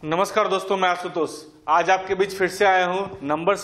नमस्कार दोस्तों, मैं आशुतोष आज आपके बीच फिर से आया हूं नंबर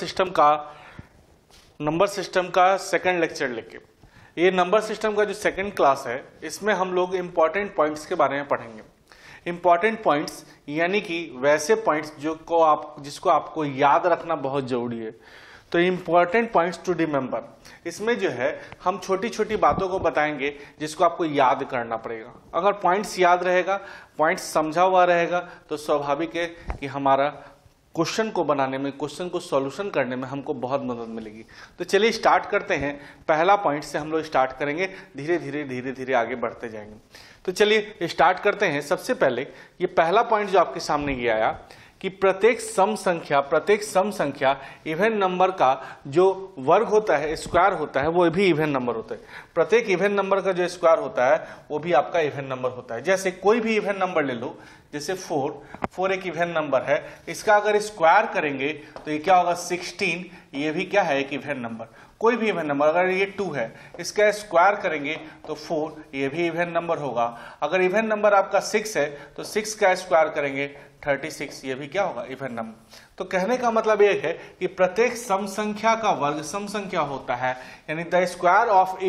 सिस्टम का सेकंड लेक्चर लेके। ये नंबर सिस्टम का जो सेकंड क्लास है, इसमें हम लोग इंपॉर्टेंट पॉइंट्स के बारे में पढ़ेंगे। इंपॉर्टेंट पॉइंट्स यानी कि वैसे पॉइंट्स जिसको आपको याद रखना बहुत जरूरी है। तो इंपॉर्टेंट पॉइंट्स टू रिमेंबर, इसमें जो है हम छोटी छोटी बातों को बताएंगे जिसको आपको याद करना पड़ेगा। अगर पॉइंट्स याद रहेगा, पॉइंट्स समझा हुआ रहेगा, तो स्वाभाविक है कि हमारा क्वेश्चन को बनाने में, क्वेश्चन को सॉल्यूशन करने में हमको बहुत मदद मिलेगी। तो चलिए स्टार्ट करते हैं। पहला पॉइंट से हम लोग स्टार्ट करेंगे, धीरे धीरे आगे बढ़ते जाएंगे। तो चलिए स्टार्ट करते हैं। सबसे पहले ये पहला पॉइंट जो आपके सामने ये आया कि प्रत्येक सम संख्या इवन नंबर का जो वर्ग होता है, स्क्वायर होता है, वो भी इवन नंबर होता है। प्रत्येक इवन नंबर का जो स्क्वायर होता है वो भी आपका इवन नंबर होता है। जैसे कोई भी इवन नंबर ले लो, जैसे 4 एक इवन नंबर है, इसका अगर स्क्वायर करेंगे तो ये क्या होगा 16, ये भी क्या है एक इवन नंबर। कोई भी इवन नंबर, अगर ये 2 है, इसका स्क्वायर करेंगे तो 4, ये भी इवन नंबर होगा। अगर इवन नंबर आपका 6 है तो 6 का स्क्वायर करेंगे 36, ये भी क्या होगा इवन नंबर। तो कहने का मतलब ये है कि प्रत्येक सम संख्या का वर्ग सम संख्या होता है, यानी the square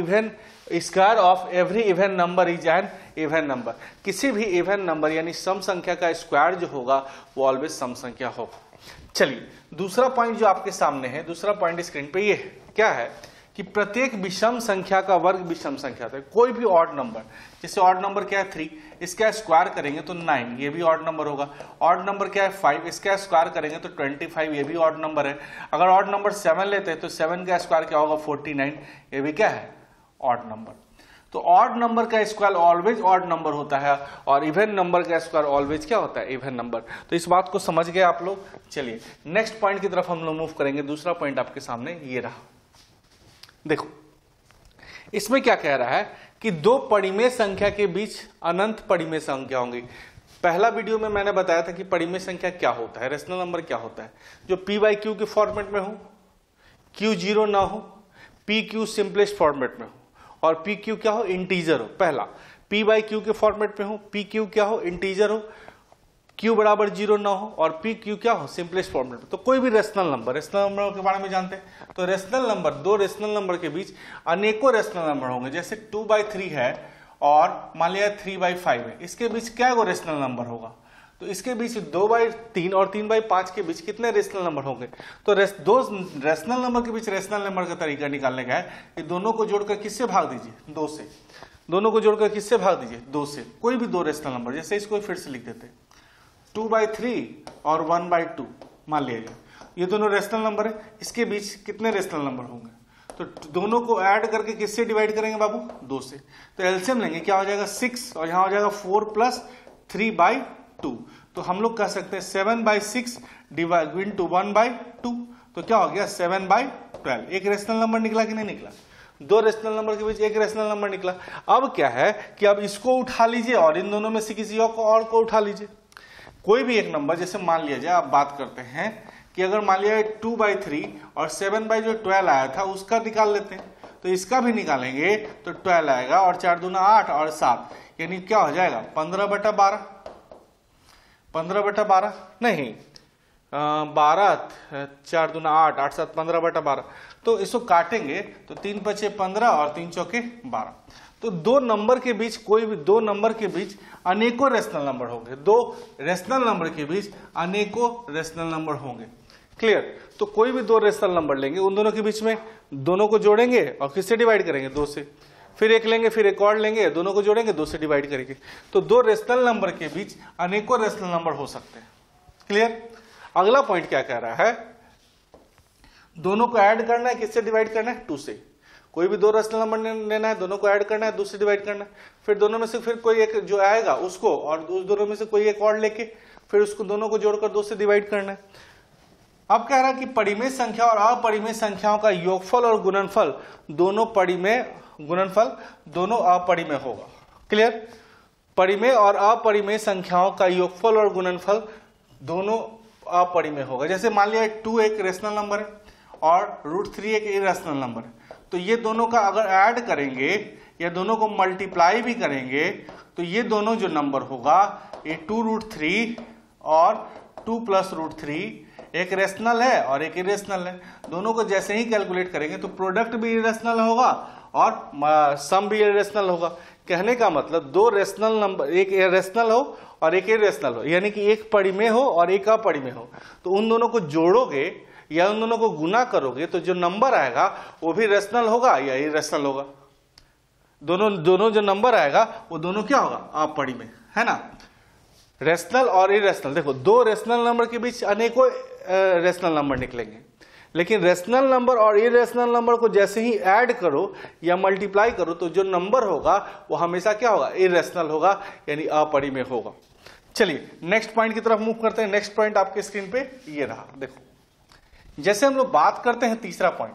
of every even number is an even number. किसी भी इवन नंबर यानी सम संख्या का स्क्वायर जो होगा वो ऑलवेज सम संख्या होगा। चलिए दूसरा पॉइंट जो आपके सामने है, दूसरा पॉइंट स्क्रीन पे ये है, क्या है कि प्रत्येक विषम संख्या का वर्ग विषम संख्या होता है। कोई भी ऑड नंबर, जैसे ऑड नंबर क्या है 3, इसका स्क्वायर करेंगे तो 9, ये भी ऑड नंबर होगा। ऑड नंबर क्या है 5, इसका स्क्वायर करेंगे तो 25, ये भी ऑड नंबर है। अगर ऑड नंबर 7 लेते हैं तो 7 का स्क्वायर क्या होगा 49, ये भी क्या है ऑड नंबर। तो ऑड नंबर का स्क्वायर ऑलवेज ऑड नंबर होता है और इवन नंबर का स्क्वायर ऑलवेज क्या होता है इवन नंबर। तो इस बात को समझ गए आप लोग। चलिए नेक्स्ट पॉइंट की तरफ हम लोग मूव करेंगे। दूसरा पॉइंट आपके सामने ये रहा। देखो इसमें क्या कह रहा है कि दो परिमेय संख्या के बीच अनंत परिमेय संख्या होंगी। पहला वीडियो में मैंने बताया था कि परिमेय संख्या क्या होता है, रेशनल नंबर क्या होता है, जो p/q के फॉर्मेट में हो, q 0 ना हो, pq सिंपलेस्ट फॉर्मेट में हो और pq क्या हो इंटीजर हो। पहला p/q के फॉर्मेट में हो, pq क्या हो इंटीजर हो, q बराबर 0 ना हो और pq क्या हो सिंपलेस्ट फॉर्मेट में। तो कोई भी रेशनल नंबर के बारे में जानते हैं। तो रेशनल नंबर, दो रेशनल नंबर के बीच अनेकों रेशनल नंबर होंगे। जैसे 2/3 है और मान लिया 3/5 है, इसके बीच क्या वो रेशनल नंबर होगा। तो इसके बीच 2/3 और 3/5 के बीच कितने रेशनल नंबर होंगे। तो दो रेशनल नंबर के बीच रेशनल नंबर का तरीका निकालने का है कि दोनों को जोड़कर किससे भाग दीजिए 2 से। दोनों को जोड़कर किससे भाग दीजिए 2 से। कोई भी दो रेशनल नंबर, जैसे इसको फिर से लिख देते हैं 2/3 और 1/2 मान लिया, ये दोनों रेशनल नंबर है, इसके बीच कितने रेशनल नंबर होंगे। तो दोनों को ऐड करके किससे डिवाइड करेंगे बाबू 2 से। तो एलसीएम लेंगे, क्या हो जाएगा 6 और यहां हो जाएगा 4 + 3/2। तो हम लोग कह सकते हैं 7/6 इंटू 1/2, तो क्या हो गया 7/12। एक रेशनल नंबर निकला कि नहीं निकला। दो रेशनल नंबर के बीच एक रेशनल नंबर निकला। अब क्या है कि अब इसको उठा लीजिए और इन दोनों में से किसी और को उठा लीजिए। कोई भी एक नंबर, जैसे मान लिया जाए, आप बात करते हैं कि अगर मान लिया 2/3 और 7/12 आया था उसका निकाल लेते हैं, तो इसका भी निकालेंगे तो 12 आएगा और 4 दूना 8 और 7, यानी क्या हो जाएगा 15/12। 15/12 नहीं 12, 4 दूना 8, 8 7 15/12। तो इसको काटेंगे तो 3 × 5 = 15 और 3 × 4 = 12। तो दो नंबर के बीच, कोई भी दो नंबर के बीच अनेकों रेशनल नंबर होंगे। दो रेशनल नंबर के बीच अनेकों रेशनल नंबर होंगे। क्लियर। तो कोई भी दो रेशनल नंबर लेंगे, उन दोनों के बीच में दोनों को जोड़ेंगे और किससे डिवाइड करेंगे 2 से। फिर एक लेंगे, फिर एक और लेंगे, दोनों को जोड़ेंगे 2 से डिवाइड करेंगे। तो दो रेशनल नंबर के बीच अनेकों रेशनल नंबर हो सकते हैं। क्लियर। अगला पॉइंट क्या कह रहा है, दोनों को ऐड करना है, किससे डिवाइड करना है 2 से। कोई भी दो रेशनल नंबर लेना है, दोनों को ऐड करना है, 2 से डिवाइड करना है। फिर दोनों में से फिर कोई एक जो आएगा उसको, और उस दोनों में से कोई एक और लेके फिर उसको दोनों को जोड़कर 2 से डिवाइड करना है। अब कह रहा है कि परिमेय संख्या और अपरिमेय संख्याओं का योगफल और गुणनफल दोनों अपरिमेय होगा। क्लियर। परिमेय और अपरिमेय संख्याओं का योगफल और गुणनफल दोनों अपरिमेय होगा। जैसे मान लिया 2 एक रेशनल नंबर है और √3 एक इरेशनल नंबर है, तो ये दोनों का अगर ऐड करेंगे या दोनों को मल्टीप्लाई भी करेंगे तो ये दोनों जो नंबर होगा ये 2√3 और 2 + √3 एक रेशनल है और एक इरेशनल है। दोनों को जैसे ही कैलकुलेट करेंगे तो प्रोडक्ट भी इरेशनल होगा और सम भी इरेशनल होगा। कहने का मतलब दो रेशनल नंबर, एक रेशनल हो और एक इरेशनल हो, यानी कि एक परिमेय हो और एक अपरिमेय हो, तो उन दोनों को जोड़ोगे या उन दोनों को गुना करोगे तो जो नंबर आएगा वो भी रेशनल होगा या इरेशनल होगा। दोनों जो नंबर आएगा वो दोनों क्या होगा, अपरिमेय, है ना। रेशनल और इरेशनल, देखो दो रेशनल नंबर के बीच अनेकों रेशनल नंबर निकलेंगे, लेकिन रेशनल नंबर और इरेशनल नंबर को जैसे ही ऐड करो या मल्टीप्लाई करो तो जो नंबर होगा वो हमेशा क्या होगा, इरेशनल होगा, यानी अपरिमेय होगा। चलिए नेक्स्ट पॉइंट की तरफ मूव करते हैं। नेक्स्ट पॉइंट आपके स्क्रीन पे ये रहा। देखो जैसे हम लोग बात करते हैं तीसरा पॉइंट,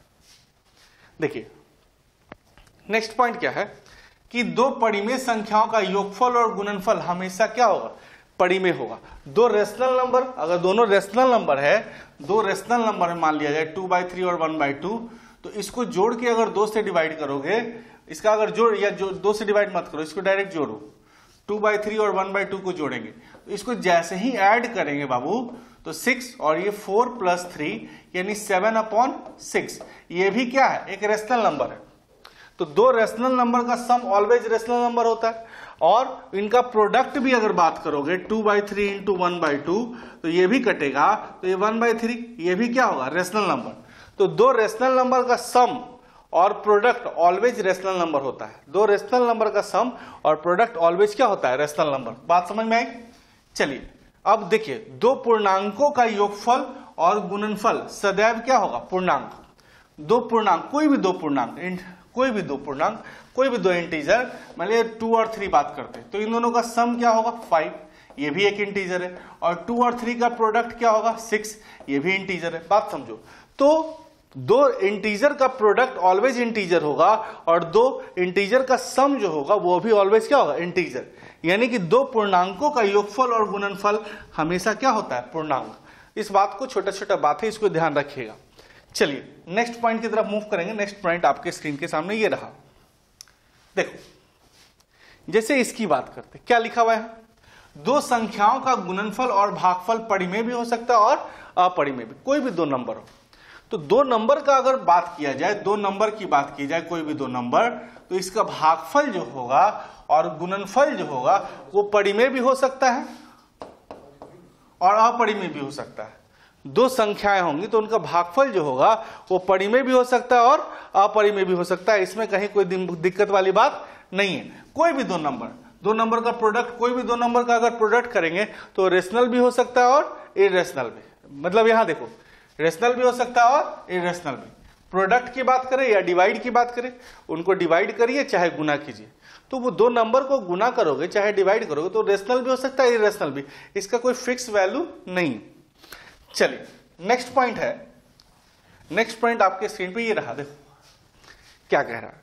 देखिए नेक्स्ट पॉइंट क्या है कि दो परिमेय संख्याओं का योगफल और गुणनफल हमेशा क्या होगा, परिमेय होगा। दो रेशनल नंबर, अगर दोनों रेशनल नंबर है, दो रेशनल नंबर मान लिया जाए 2/3 और 1/2, तो इसको जोड़ के अगर 2 से डिवाइड करोगे, इसका अगर जोड़ या 2 से डिवाइड मत करो, इसको डायरेक्ट जोड़ो, 2/3 और 1/2 को जोड़ेंगे तो इसको जैसे ही ऐड करेंगे बाबू तो 6 और ये 4 + 3 यानी 7/6, ये भी क्या है, एक रेशनल नंबर है। तो दो रेशनल नंबर का सम ऑलवेज रेशनल नंबर होता है और इनका प्रोडक्ट भी अगर बात करोगे 2/3 × 1/2 तो ये भी कटेगा, तो ये 1/3, ये भी क्या होगा, रेशनल नंबर। तो दो रेशनल नंबर का सम और प्रोडक्ट ऑलवेज रेशनल नंबर होता है। दो रेशनल नंबर का सम और प्रोडक्ट ऑलवेज क्या होता है, रेशनल नंबर। बात समझ में आई। चलिए अब देखिए, दो पूर्णांकों का योगफल और गुणनफल सदैव क्या होगा, पूर्णांक। दो पूर्णांक, कोई भी दो पूर्णांक, कोई भी दो इंटीजर, मान लिया 2 और 3 बात करते हैं तो इन दोनों का सम क्या होगा, 5, ये भी एक इंटीजर है, और 2 और 3 का प्रोडक्ट क्या होगा, 6, ये भी इंटीजर है। बात समझो, तो दो इंटीजर का प्रोडक्ट ऑलवेज इंटीजर होगा और दो इंटीजर का सम जो होगा वो भी ऑलवेज क्या होगा, इंटीजर। यानी कि दो पूर्णांकों का योगफल और गुणनफल हमेशा क्या होता है, पूर्णांक। इस बात को, छोटा छोटा बात है, इसको ध्यान रखिएगा। चलिए नेक्स्ट पॉइंट की तरफ मूव करेंगे। नेक्स्ट पॉइंट आपके स्क्रीन के सामने ये रहा। देखो जैसे इसकी बात करते, क्या लिखा हुआ है, दो संख्याओं का गुणनफल और भागफल परिमेय भी हो सकता है और अपरिमेय भी, कोई भी दो नंबर हो। तो दो नंबर का अगर बात किया जाए, दो नंबर की बात की जाए, कोई भी दो नंबर, तो इसका भागफल जो होगा और गुणनफल जो होगा वो परिमेय भी हो सकता है और अपरिमेय भी हो सकता है। दो संख्याएं होंगी तो उनका भागफल जो होगा वो परिमेय भी हो सकता है और अपरिमेय भी हो सकता है। इसमें कहीं कोई दिक्कत वाली बात नहीं है। कोई भी दो नंबर का प्रोडक्ट, कोई भी दो नंबर का अगर प्रोडक्ट करेंगे तो रेशनल भी हो सकता है और इरेशनल भी। मतलब यहां देखो, रेशनल भी हो सकता है और इरेशनल भी। प्रोडक्ट की बात करें या डिवाइड की बात करें, उनको डिवाइड करिए चाहे गुना कीजिए, तो वो दो नंबर को गुना करोगे चाहे डिवाइड करोगे तो रेशनल भी हो सकता है, इरेशनल भी। इसका कोई फिक्स वैल्यू नहीं। चलिए नेक्स्ट पॉइंट है। नेक्स्ट पॉइंट आपके स्क्रीन पे ये रहा। देखो क्या कह रहा है,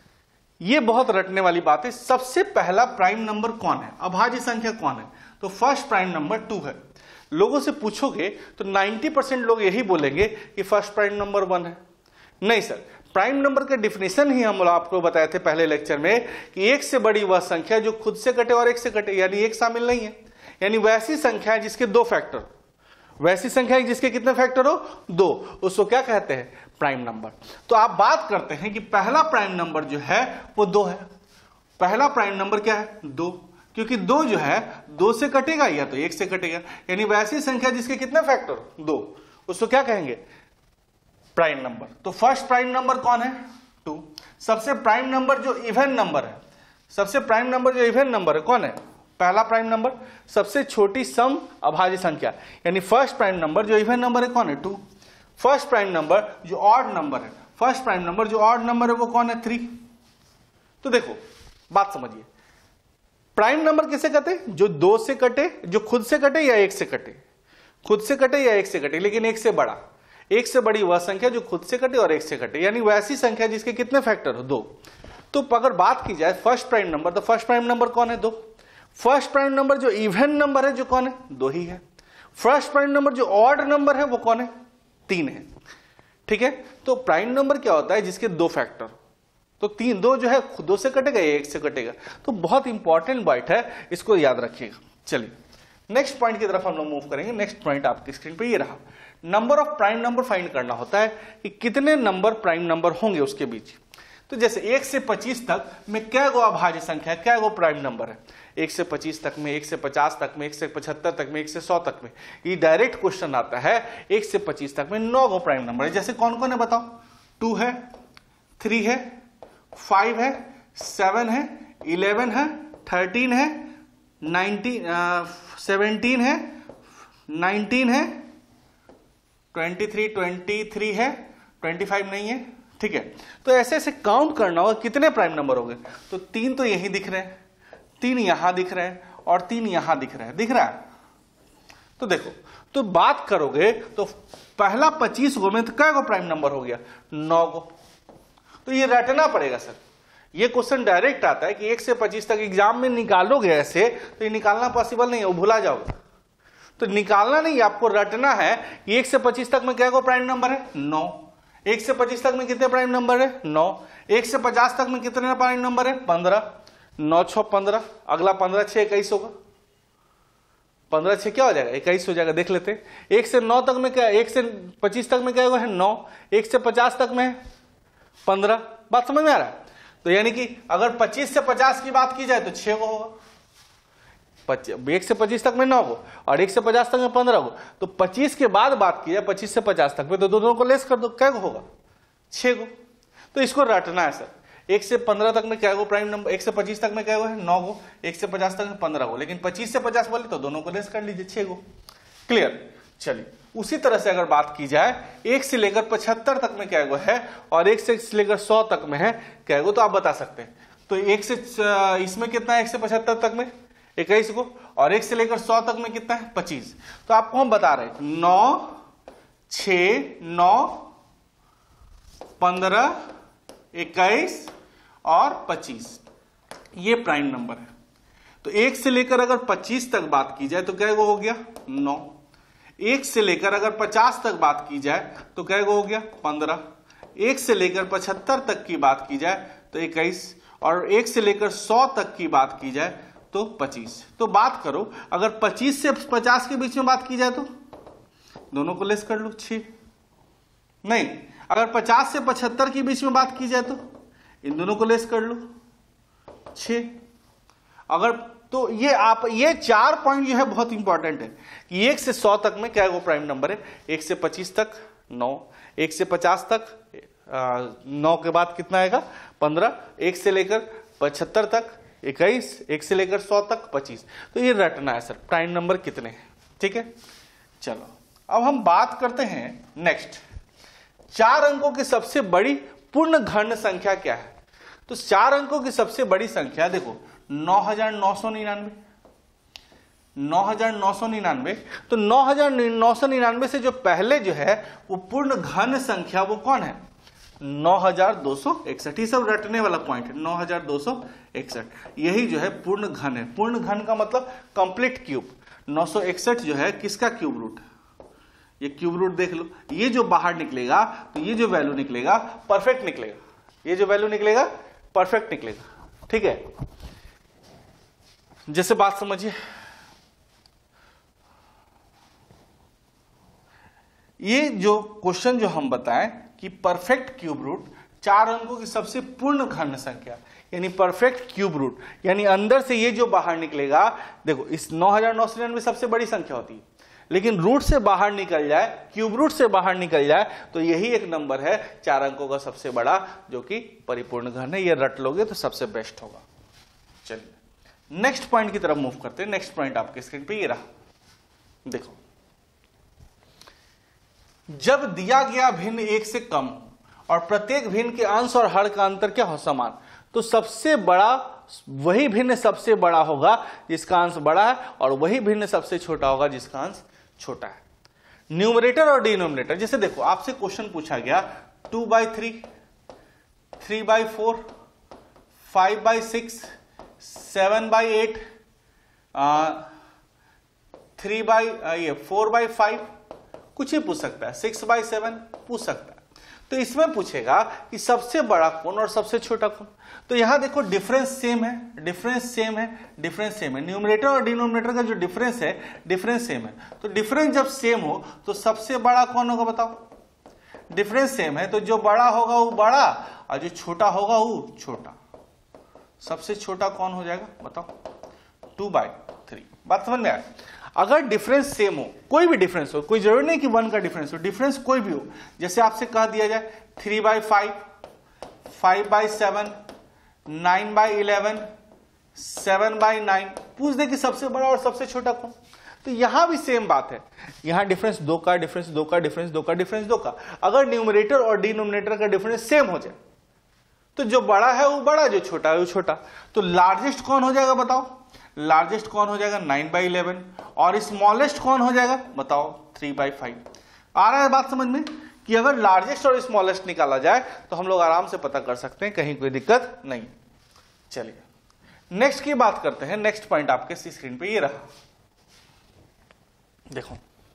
ये बहुत रटने वाली बात है। सबसे पहला प्राइम नंबर कौन है, अभाज्य संख्या कौन है, तो फर्स्ट प्राइम नंबर 2 है। लोगों से पूछोगे तो 90% लोग यही बोलेंगे कि फर्स्ट प्राइम नंबर 1 है। नहीं सर, प्राइम नंबर का डिफिनेशन ही हम आपको बताए थे पहले लेक्चर में कि एक से बड़ी वह संख्या जो खुद से कटे और एक से कटे, यानी एक शामिल नहीं है। यानी वैसी संख्या है जिसके दो फैक्टर, वैसी संख्या जिसके कितने फैक्टर हो, 2, उसको क्या कहते हैं, प्राइम नंबर। तो आप बात करते हैं कि पहला प्राइम नंबर जो है वो 2 है। पहला प्राइम नंबर क्या है, 2, क्योंकि 2 जो है 2 से कटेगा या तो 1 से कटेगा। यानी वैसी संख्या जिसके कितने फैक्टर हो, 2, उसको क्या कहेंगे, प्राइम नंबर। तो फर्स्ट प्राइम नंबर कौन है, 2। सबसे प्राइम नंबर जो इवन नंबर है, सबसे प्राइम नंबर जो इवन नंबर है कौन है, पहला प्राइम नंबर। सबसे छोटी सम अभाज्य संख्या यानी फर्स्ट प्राइम नंबर जो इवन नंबर है कौन है, 2। फर्स्ट प्राइम नंबर जो ऑड नंबर है, फर्स्ट प्राइम नंबर जो ऑड नंबर है वो कौन है, 3। तो देखो बात समझिए, प्राइम नंबर किसे कहते हैं, जो 2 से कटे, जो खुद से कटे या 1 से कटे, खुद से कटे या 1 से कटे, लेकिन 1 से बड़ा। 1 से बड़ी वह संख्या जो खुद से कटे और 1 से कटे, यानी वैसी संख्या जिसके कितने फैक्टर हो, 2। तो अगर बात की जाए फर्स्ट प्राइम नंबर, तो फर्स्ट प्राइम नंबर कौन है, 2। फर्स्ट प्राइम नंबर जो इवन नंबर है जो कौन है, 2 ही है। फर्स्ट प्राइम नंबर जो ऑड नंबर है वो कौन है, 3 है। ठीक है, तो प्राइम नंबर क्या होता है, जिसके 2 फैक्टर, तो 3, 2 जो है 2 से कटेगा या 1 से कटेगा। तो बहुत इंपॉर्टेंट बात है, इसको याद रखिएगा। चलिए नेक्स्ट पॉइंट की तरफ हम लोग मूव करेंगे। नेक्स्ट पॉइंट आपकी स्क्रीन पे ये रहा, number of prime number find करना होता है कि कितने नंबर प्राइम नंबर होंगे उसके बीच। तो जैसे 1 से 25 तक में क्या गो अभाज्य संख्या, क्या गो प्राइम नंबर है, 1 से 25 तक में, 1 से 50 तक में, 1 से 75 तक में, 1 से 100 तक में। ये डायरेक्ट क्वेश्चन आता है 1 से 25 तक में 9 गो प्राइम नंबर है। जैसे कौन कौन है बताओ, 2 है, 3 है, 5 है, 7 है, 11 है, 13 है, 17 है, 19 है, 23 है, 25 नहीं है, ठीक है। तो ऐसे ऐसे काउंट करना होगा कितने प्राइम नंबर हो गए। तो 3 तो यही दिख रहे हैं, 3 यहां दिख रहे हैं और 3 यहां दिख रहे हैं, दिख रहा है। तो देखो, तो बात करोगे तो पहला 25 गो में तो क्या गो प्राइम नंबर हो गया, 9 गो। तो ये रटना पड़ेगा सर, ये क्वेश्चन डायरेक्ट आता है कि 1 से 25 तक एग्जाम में निकालोगे ऐसे, तो ये निकालना पॉसिबल नहीं है, वो भुला जाओगे। तो निकालना नहीं, आपको रटना है कि 1 से 25 तक में क्या को प्राइम नंबर है, 9। 1 से 25 तक में कितने प्राइम नंबर है, 9। 1 से 50 तक में कितने प्राइम नंबर है, 15। 9 6 15, अगला 15 6 21 होगा। 15 6 क्या हो जाएगा, 21 हो जाएगा। देख लेते, 1 से 9 तक में क्या, 1 से 25 तक में क्या है, 9। 1 से 50 तक में 15। बात समझ में आ रहा है। तो यानी कि अगर 25 से 50 की बात की जाए तो 6 गो होगा। 1 से 25 तक में 9 गो और 1 से 50 तक में 15 गो। तो 25 के बाद बात की जाए 25 से 50 तक में, तो दोनों को लेस कर दो, क्या गो होगा, 6 गो। तो इसको रटना है सर। 1 से 15 तक में क्या गो प्राइम नंबर, 1 से 25 तक में क्या गो है, 9 गो। 1 से 50 तक में 15 गो, लेकिन 25 से 50 बोले तो दोनों को लेस कर लीजिए, 6 गो। क्लियर। चलिए, उसी तरह से अगर बात की जाए 1 से लेकर 75 तक में क्या गो है और 1 से लेकर 100 तक में है क्या गो, तो आप बता सकते हैं। तो 1 से इसमें कितना है, 1 से 75 तक में 21 को, और 1 से लेकर 100 तक में कितना है, 25। तो आपको हम बता रहे हैं 9 6 9 15 21 और 25, ये प्राइम नंबर है। तो 1 से लेकर अगर 25 तक बात की जाए तो क्या हो गया, 9। 1 से लेकर अगर 50 तक बात की जाए तो क्या हो गया, 15। 1 से लेकर 75 तक की बात की जाए तो 21, और 1 से लेकर 100 तक की बात की जाए तो 25। तो बात करो, अगर 25 से 50 के बीच में बात की जाए तो दोनों को लेस कर लो, 6। नहीं, अगर 50 से 75 के बीच में बात की जाए तो इन दोनों को लेस कर लो, 6। अगर तो ये 4 पॉइंट जो है बहुत इंपॉर्टेंट है कि 1 से 100 तक में क्या वो प्राइम नंबर है, 1 से 25 तक 9, 1 से 50 तक 9 के बाद कितना आएगा, 15, 1 से लेकर 75 तक 21, 1 से लेकर 100 तक 25। तो ये रटना है सर, प्राइम नंबर कितने हैं, ठीक है। चलो अब हम बात करते हैं नेक्स्ट, 4 अंकों की सबसे बड़ी पूर्ण घन संख्या क्या है। तो 4 अंकों की सबसे बड़ी संख्या देखो 9999, 9999। तो 9999 से जो पहले जो है वो पूर्ण घन संख्या वो कौन है, 9261। ये सब रटने वाला पॉइंट है, 9261 यही जो है पूर्ण घन है। पूर्ण घन का मतलब कंप्लीट क्यूब। 961 जो है किसका क्यूब रूट, ये क्यूब रूट देख लो, ये जो बाहर निकलेगा तो ये जो वैल्यू निकलेगा परफेक्ट निकलेगा, ये जो वैल्यू निकलेगा परफेक्ट निकलेगा, ठीक है। जैसे बात समझिए, ये जो क्वेश्चन जो हम बताएं कि परफेक्ट क्यूब रूट 4 अंकों की सबसे पूर्ण घन संख्या, यानी परफेक्ट क्यूब रूट, यानी अंदर से ये जो बाहर निकलेगा, देखो इस 9999 सबसे बड़ी संख्या होती है, लेकिन रूट से बाहर निकल जाए, क्यूब रूट से बाहर निकल जाए तो यही एक नंबर है 4 अंकों का सबसे बड़ा, जो कि परिपूर्ण घन है। ये रट लोगे तो सबसे बेस्ट होगा। चलिए नेक्स्ट पॉइंट की तरफ मूव करते हैं। नेक्स्ट पॉइंट आपके स्क्रीन पे ये रहा, देखो, जब दिया गया भिन्न 1 से कम और प्रत्येक भिन्न के अंश और हर का अंतर क्या हो, समान, तो सबसे बड़ा वही भिन्न सबसे बड़ा होगा जिसका अंश बड़ा है, और वही भिन्न सबसे छोटा होगा जिसका अंश छोटा है। न्यूमरेटर और डिनोमिनेटर, जैसे देखो आपसे क्वेश्चन पूछा गया 2/3, 3/4, 5/6, 7/8, 4/5, कुछ ही पूछ सकता है, 6/7 पूछ सकता है। तो इसमें पूछेगा कि सबसे बड़ा कौन और सबसे छोटा कौन। तो यहां देखो डिफरेंस सेम है, डिफरेंस सेम है, डिफरेंस सेम है, न्यूमरेटर और डिनोमिनेटर का जो डिफरेंस है डिफरेंस सेम है। तो डिफरेंस जब सेम हो तो सबसे बड़ा कौन होगा बताओ। डिफरेंस सेम है तो जो बड़ा होगा वो बड़ा और जो छोटा होगा वो छोटा। सबसे छोटा कौन हो जाएगा बताओ, 2/3। बात समझ में आया। अगर डिफरेंस सेम हो, कोई भी डिफरेंस हो, कोई जरूरी नहीं कि 1 का डिफरेंस हो, डिफरेंस कोई भी हो, जैसे आपसे कह दिया जाए 3/5, 5/7, 9/11, 7/9, पूछ दे कि सबसे बड़ा और सबसे छोटा कौन। तो यहां भी सेम बात है, यहां डिफरेंस 2 का, डिफरेंस 2 का, डिफरेंस 2 का, डिफरेंस 2 का। अगर न्यूमरेटर और डिनोमिनेटर का डिफरेंस सेम हो जाए तो जो बड़ा है वो बड़ा, जो छोटा है वो छोटा। तो लार्जेस्ट कौन हो जाएगा बताओ, लार्जेस्ट कौन हो जाएगा 9/11 और स्मॉलेस्ट कौन हो जाएगा बताओ 3/5। आ रहा है बात समझ में कि अगर लार्जेस्ट और स्मॉलेस्ट निकाला जाए तो हम लोग आराम से पता कर सकते हैं, कहीं कोई दिक्कत नहीं। चलिए नेक्स्ट की बात करते हैं। नेक्स्ट पॉइंट आपके स्क्रीन पे ये रहा, देखो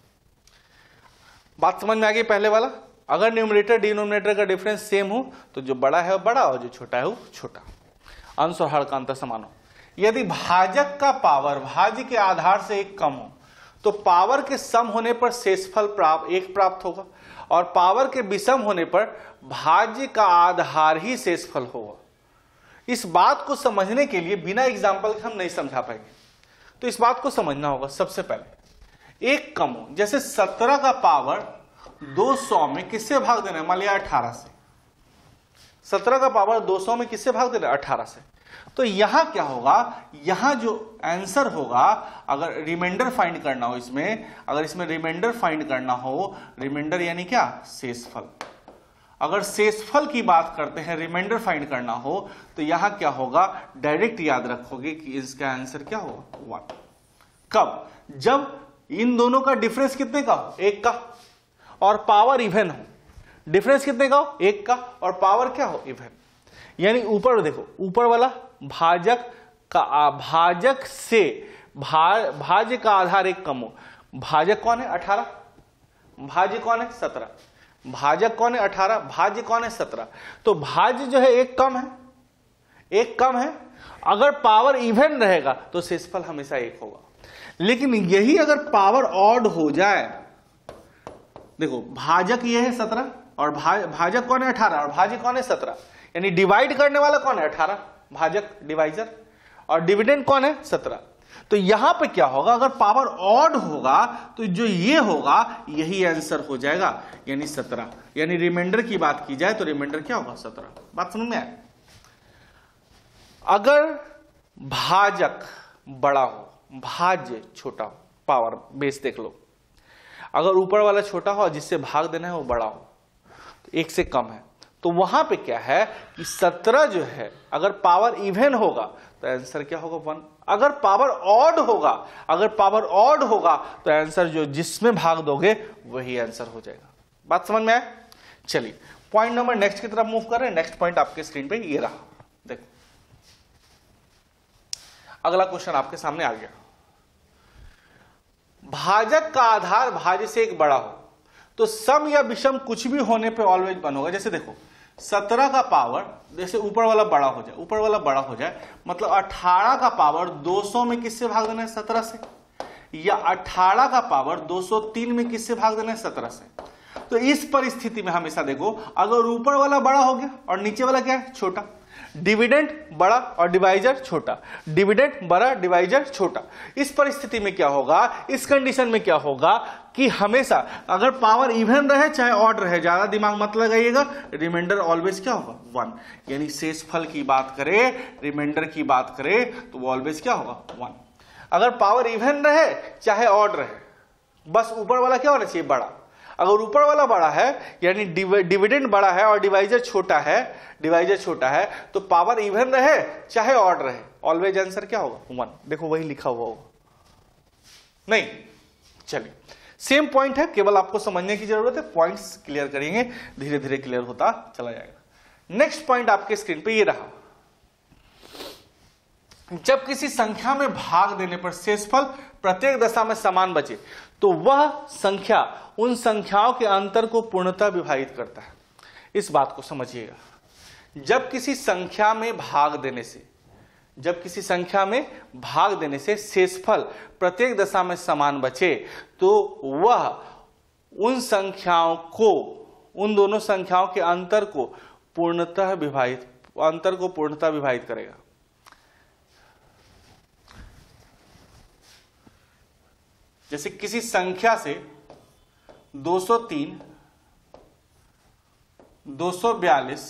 बात समझ में आ गई पहले वाला। अगर न्यूमरेटर डिनोमिनेटर का डिफरेंस सेम हो तो जो बड़ा है वो बड़ा और जो छोटा है वो छोटा। अंश और हर का अंतर समान हो। यदि भाजक का पावर भाज्य के आधार से 1 कम हो तो पावर के सम होने पर शेषफल 1 प्राप्त होगा और पावर के विषम होने पर भाज्य का आधार ही शेषफल होगा। इस बात को समझने के लिए बिना एग्जाम्पल के हम नहीं समझा पाएंगे, तो इस बात को समझना होगा। सबसे पहले 1 कम हो, जैसे 17 का पावर 200 में किससे भाग देना है, मान लिया 18 से। 17 का पावर 200 में किससे भाग देना है, 18 से। तो यहां क्या होगा, यहां जो आंसर होगा, अगर रिमाइंडर फाइंड करना हो इसमें, अगर इसमें रिमाइंडर फाइंड करना हो, रिमाइंडर यानी क्या, शेषफल। अगर शेषफल की बात करते हैं, रिमाइंडर फाइंड करना हो, तो यहां क्या होगा, डायरेक्ट याद रखोगे कि इसका आंसर क्या होगा 1। कब, जब इन दोनों का डिफरेंस कितने का हो, 1 का, और पावर इवन हो। डिफरेंस कितने का हो, 1 का, और पावर क्या हो, इवन। यानी ऊपर देखो, ऊपर वाला भाजक का, भाजक से भाज्य का आधार 1 कम हो। भाजक कौन है 18, भाज्य कौन है 17, भाजक कौन है 18, भाज्य कौन है 17। तो भाज्य जो है 1 कम है, 1 कम है। अगर पावर इवन रहेगा तो शेषफल हमेशा 1 होगा। लेकिन यही अगर पावर ऑड हो जाए, देखो भाजक ये है 17 और भाजक कौन है 18 और भाज्य कौन है 17, यानी डिवाइड करने वाला कौन है 18, भाजक डिवाइजर, और डिविडेंड कौन है 17। तो यहां पे क्या होगा, अगर पावर ऑड होगा तो जो ये होगा यही आंसर हो जाएगा, यानी 17। यानी रिमाइंडर की बात की जाए तो रिमाइंडर क्या होगा 17। बात समझ में आए। अगर भाजक बड़ा हो, भाज्य छोटा हो, पावर बेस देख लो, अगर ऊपर वाला छोटा हो जिससे भाग देना है वो बड़ा हो, तो 1 से कम है, तो वहां पे क्या है कि 17 जो है अगर पावर इवन होगा तो आंसर क्या होगा 1। अगर पावर ऑड होगा, अगर पावर ऑड होगा तो आंसर जो जिसमें भाग दोगे वही आंसर हो जाएगा। बात समझ में आए। चलिए पॉइंट नंबर नेक्स्ट की तरफ मूव कर रहे हैं। नेक्स्ट पॉइंट आपके स्क्रीन पे ये रहा, देखो अगला क्वेश्चन आपके सामने आ गया। भाजक का आधार भाज्य से 1 बड़ा हो तो सम या विषम कुछ भी होने पे ऑलवेज 1 होगा। जैसे देखो 17 का पावर, जैसे ऊपर वाला बड़ा हो जाए, ऊपर वाला बड़ा हो जाए, मतलब 18 का पावर 200 में किससे भाग देना है 17 से, या 18 का पावर 203 में किससे भाग देना है 17 से। तो इस परिस्थिति में हमेशा देखो, अगर ऊपर वाला बड़ा हो गया और नीचे वाला क्या है छोटा, डिविडेंड बड़ा और डिवाइजर छोटा, डिविडेंड बड़ा डिवाइजर छोटा, इस परिस्थिति में क्या होगा, इस कंडीशन में क्या होगा कि हमेशा अगर पावर इवन रहे चाहे ऑड रहे, ज्यादा दिमाग मत लगाइएगा, रिमाइंडर ऑलवेज क्या होगा 1। यानी शेषफल की बात करें, रिमाइंडर की बात करें तो वो ऑलवेज क्या होगा 1। अगर पावर इवन रहे चाहे ऑड रहे, बस ऊपर वाला क्या होना चाहिए बड़ा। अगर ऊपर वाला बड़ा है यानी डिविडेंड बड़ा है और डिवाइजर छोटा है, तो पावर इवन रहे चाहे ऑड रहे, ऑलवेज आंसर क्या होगा 1। देखो वही लिखा हुआ होगा नहीं। चलिए सेम पॉइंट है, केवल आपको समझने की जरूरत है, पॉइंट्स क्लियर करेंगे, धीरे धीरे क्लियर होता चला जाएगा। नेक्स्ट पॉइंट आपके स्क्रीन पे ये रहा, जब किसी संख्या में भाग देने पर शेषफल प्रत्येक दशा में समान बचे तो वह संख्या उन संख्याओं के अंतर को पूर्णतः विभाजित करता है। इस बात को समझिएगा, जब किसी संख्या में भाग देने से शेषफल प्रत्येक दशा में समान बचे तो वह उन दोनों संख्याओं के अंतर को पूर्णतः विभाजित करेगा। जैसे किसी संख्या से 203, 242,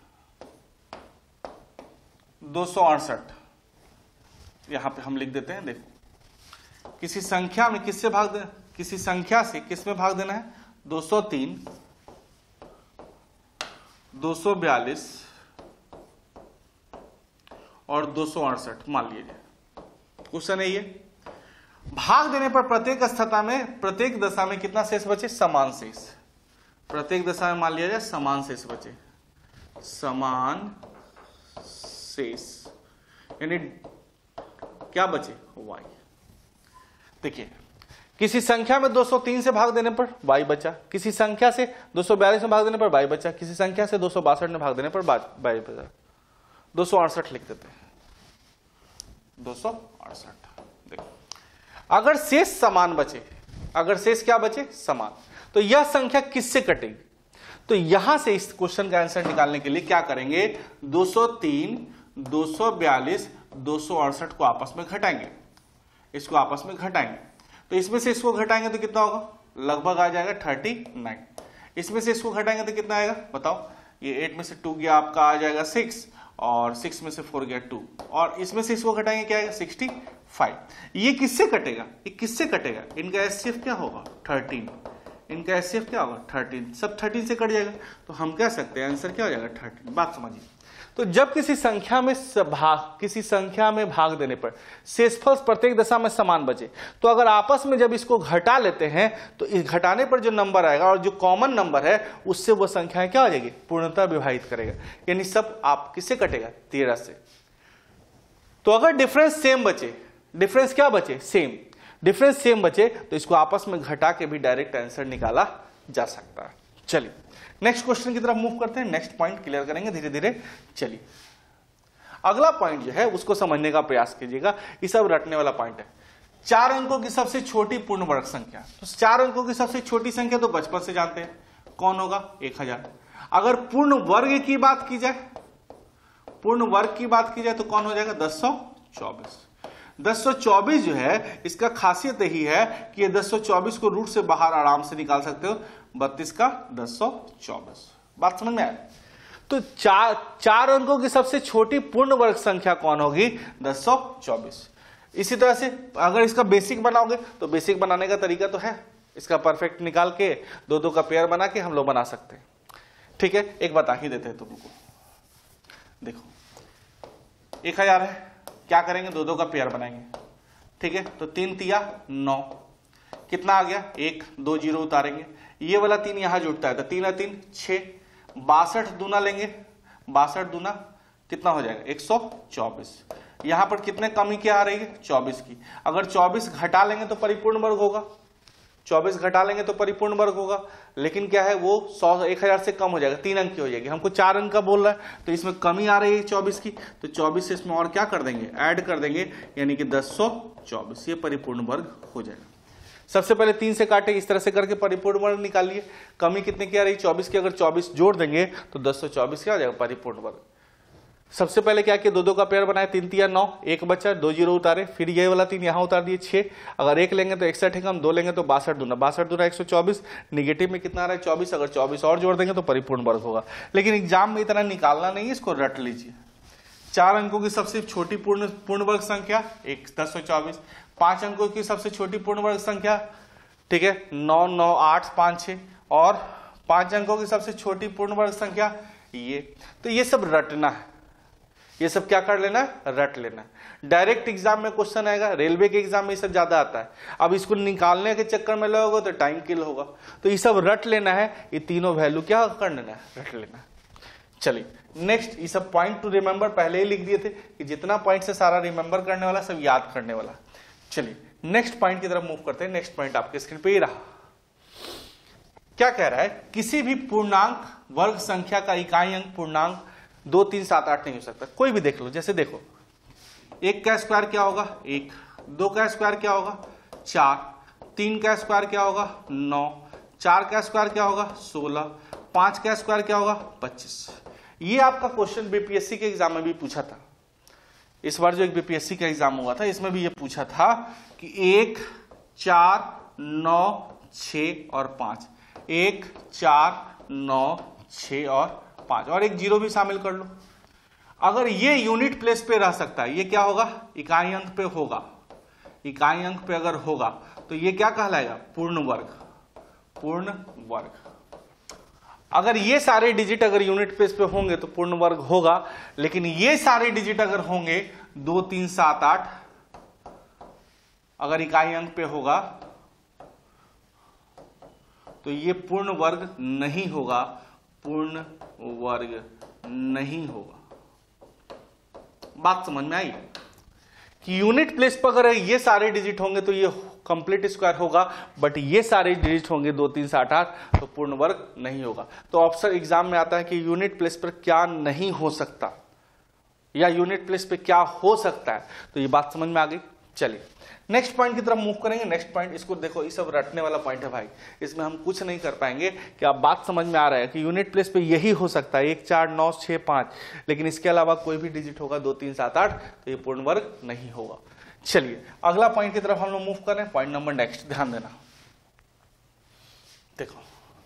268 यहां पे हम लिख देते हैं। देखो किसी संख्या में किससे भाग देना, किसी संख्या से किस में भाग देना है, 203, 242 और 268 मान लीजिए। क्वेश्चन है ये, भाग देने पर प्रत्येक दशा में कितना शेष बचे, समान शेष। प्रत्येक दशा में मान लिया जाए समान शेष बचे, समान शेष यानी क्या बचे, y। देखिए किसी संख्या में 203 से भाग देने पर y बचा, किसी संख्या से 242 में भाग देने पर y बचा, किसी संख्या से 262 में भाग देने पर y बचा। 268 लिख देते हैं, 268। देखो अगर शेष समान बचे, अगर शेष क्या बचे, समान, तो यह संख्या किससे कटेगी। तो यहां से इस क्वेश्चन का आंसर निकालने के लिए क्या करेंगे, 203, 242, 268 को आपस में घटाएंगे, इसको आपस में घटाएंगे। तो इसमें से इसको घटाएंगे तो कितना होगा, लगभग आ जाएगा 39। इसमें से इसको घटाएंगे तो कितना आएगा बताओ, ये 8 में से 2 गया आपका आ जाएगा 6 और 6 में से 4 गया 2 और इसमें से इसको घटाएंगे क्या आएगा 65। ये किससे कटेगा, ये किससे कटेगा, इनका एचसीएफ क्या होगा 13, इनका एचसीएफ क्या होगा 13, सब 13 से कट जाएगा। तो हम कह सकते हैं आंसर क्या हो जाएगा 13। बात समझिए, तो जब किसी संख्या में भाग देने पर शेषफल प्रत्येक दशा में समान बचे, तो अगर आपस में जब इसको घटा लेते हैं तो इस घटाने पर जो नंबर आएगा और जो कॉमन नंबर है उससे वो संख्याएं क्या हो जाएगी, पूर्णतः विभाजित करेगा। यानी सब आप किससे कटेगा, 13 से। तो अगर डिफरेंस सेम बचे, डिफरेंस क्या बचे, सेम, डिफरेंस सेम बचे तो इसको आपस में घटा के भी डायरेक्ट आंसर निकाला जा सकता है। चलिए नेक्स्ट क्वेश्चन की तरफ मूव करते हैं, नेक्स्ट पॉइंट क्लियर करेंगे धीरे धीरे। चलिए अगला पॉइंट जो है उसको समझने का प्रयास कीजिएगा, ये सब रटने वाला पॉइंट है। 4 अंकों की सबसे छोटी पूर्ण वर्ग संख्या, तो 4 अंकों की सबसे छोटी संख्या तो बचपन से जानते हैं कौन होगा, 1000। अगर पूर्ण वर्ग की बात की जाए, पूर्ण वर्ग की बात की जाए तो कौन हो जाएगा 1024। 1024 जो है इसका खासियत यही है कि ये 1024 को रूट से बाहर आराम से निकाल सकते हो, 32 का 1024। बात समझ में आया। तो 4 अंकों की सबसे छोटी पूर्ण वर्ग संख्या कौन होगी, 1024। इसी तरह से अगर इसका बेसिक बनाओगे तो बेसिक बनाने का तरीका तो है, इसका परफेक्ट निकाल के 2-2 का पेयर बना के हम लोग बना सकते हैं। ठीक है, एक बता ही देते हैं तुमको। देखो 1000 है, क्या करेंगे 2-2 का पेयर बनाएंगे। ठीक है, तो 3 तिया 9, कितना आ गया 1, 2 जीरो उतारेंगे, ये वाला 3 यहां जुड़ता है तो 3 और 3 6, 62 दूना लेंगे, 62 दूना कितना हो जाएगा 124। यहां पर कितने कमी क्या आ रही है 24 की, अगर 24 घटा लेंगे तो परिपूर्ण वर्ग होगा, 24 घटा लेंगे तो परिपूर्ण वर्ग होगा, लेकिन क्या है वो 1000 से कम हो जाएगा, 3 अंक की हो जाएगी। हमको 4 अंक का बोल रहा है तो इसमें कमी आ रही है 24 की, तो 24 से इसमें और क्या कर देंगे, ऐड कर देंगे, यानी कि 1024 ये परिपूर्ण वर्ग हो जाएगा। सबसे पहले 3 से काटे, इस तरह से करके परिपूर्ण वर्ग निकालिए। कमी कितने की आ रही 24 की, अगर 24 जोड़ देंगे तो 1024 क्या हो जाएगा परिपूर्ण वर्ग। सबसे पहले क्या किया 2-2 का पेयर बनाया, 3 तिया 9, 1 बचा, 2 जीरो उतारे, फिर ये वाला 3 यहां उतार दिए 6, अगर 1 लेंगे तो 61 है कम, 2 लेंगे तो 62 दूना, 62 दूना 124, निगेटिव में कितना आ रहा है 24, अगर 24 और जोड़ देंगे तो परिपूर्ण वर्ग होगा। लेकिन एग्जाम में इतना निकालना नहीं है, इसको रट लीजिए। 4 अंकों की सबसे छोटी पूर्ण वर्ग संख्या 1024, 5 अंकों की सबसे छोटी पूर्ण वर्ग संख्या, ठीक है 9, 9, 8, 5, 6, और 5 अंकों की सबसे छोटी पूर्ण वर्ग संख्या ये। तो ये सब रटना है, ये सब क्या कर लेना है, रट लेना। डायरेक्ट एग्जाम में क्वेश्चन आएगा, रेलवे के एग्जाम में ये सब ज्यादा आता है। अब इसको निकालने के चक्कर में लगोगे तो टाइम किल होगा, तो ये सब रट लेना है, ये तीनों वैल्यू क्या कर लेना है, रट लेना है। चलिए नेक्स्ट, ये सब पॉइंट टू रिमेंबर पहले ही लिख दिए थे कि जितना पॉइंट से सारा रिमेंबर करने वाला सब याद करने वाला। चलिए नेक्स्ट पॉइंट की तरफ मूव करते हैं। नेक्स्ट पॉइंट आपके स्क्रीन पे ही रहा। क्या कह रहा है, किसी भी पूर्णांक वर्ग संख्या का इकाई अंक पूर्णांक 2, 3, 7, 8 नहीं हो सकता। कोई भी देख लो, जैसे देखो 1 का स्क्वायर क्या होगा 1, 2 का स्क्वायर क्या होगा 4, 3 का स्क्वायर क्या होगा 9, 4 का स्क्वायर क्या होगा 16, 5 का स्क्वायर क्या होगा 25। ये आपका क्वेश्चन बीपीएससी के एग्जाम में भी पूछा था। इस बार जो एक बीपीएससी का एग्जाम हुआ था इसमें भी ये पूछा था कि 1, 4, 9, 6 और 5, 1, 4, 9, 6 और 5 और एक जीरो भी शामिल कर लो। अगर ये यूनिट प्लेस पे रह सकता है, ये क्या होगा इकाई अंक पे होगा, इकाई अंक पे अगर होगा तो ये क्या कहलाएगा पूर्ण वर्ग, पूर्ण वर्ग। अगर ये सारे डिजिट अगर यूनिट प्लेस पे होंगे तो पूर्ण वर्ग होगा, लेकिन ये सारे डिजिट अगर होंगे 2, 3, 7, 8 अगर इकाई अंक पे होगा तो ये पूर्ण वर्ग नहीं होगा, पूर्ण वर्ग नहीं होगा। बात समझ में आई कि यूनिट प्लेस पर अगर ये सारे डिजिट होंगे तो ये कंप्लीट स्क्वायर होगा, बट ये सारे डिजिट होंगे 2, 3, 7, 8 तो पूर्ण वर्ग नहीं होगा। तो ऑप्शन एग्जाम में आता है कि यूनिट प्लेस पर क्या नहीं हो सकता या यूनिट प्लेस पे क्या हो सकता है। तो ये बात समझ में आ गई। चलिए नेक्स्ट पॉइंट की तरफ मूव करेंगे। नेक्स्ट पॉइंट, इसको देखो, ये सब रटने वाला पॉइंट है भाई, इसमें हम कुछ नहीं कर पाएंगे। कि आप बात समझ में आ रहा है कि यूनिट प्लेस पे यही हो सकता है 1, 4, 9, 6, 5, लेकिन इसके अलावा कोई भी डिजिट होगा 2, 3, 7, 8 तो ये पूर्ण वर्ग नहीं होगा। चलिए अगला पॉइंट की तरफ हम लोग मूव कर रहे हैं। पॉइंट नंबर नेक्स्ट, ध्यान देना। देखो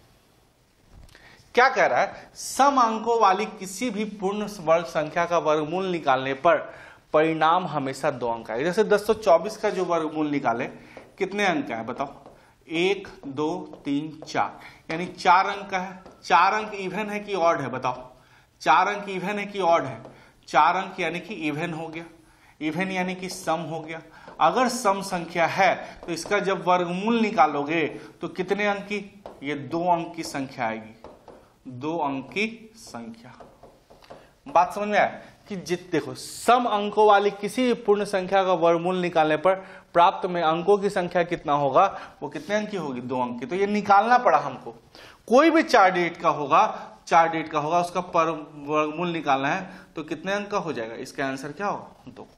क्या कह रहा है, सम अंकों वाली किसी भी पूर्ण वर्ग संख्या का वर्गमूल निकालने पर परिणाम हमेशा 2 अंक आएगा। जैसे 1024 का जो वर्गमूल निकाले कितने अंक का है बताओ, 1, 2, 3, 4, यानी 4 अंक का है। 4 अंक इवन है कि ऑड है बताओ, 4 अंक इवन है कि ऑड है, 4 अंक यानी कि इवन हो गया, इवन यानी कि सम हो गया। अगर सम संख्या है तो इसका जब वर्गमूल निकालोगे तो कितने अंक की, ये 2 अंक की संख्या आएगी, 2 अंक की संख्या। बात समझ में आया कि देखो सम अंकों वाली किसी भी पूर्ण संख्या का वर्गमूल निकालने पर प्राप्त में अंकों की संख्या कितना होगा, वो कितने अंक की होगी 2 अंक की। तो ये निकालना पड़ा हमको, कोई भी 4 डिजिट का होगा, 4 डिजिट का होगा, उसका पर वर्गमूल निकालना है तो कितने अंक का हो जाएगा, इसका आंसर क्या होगा 2।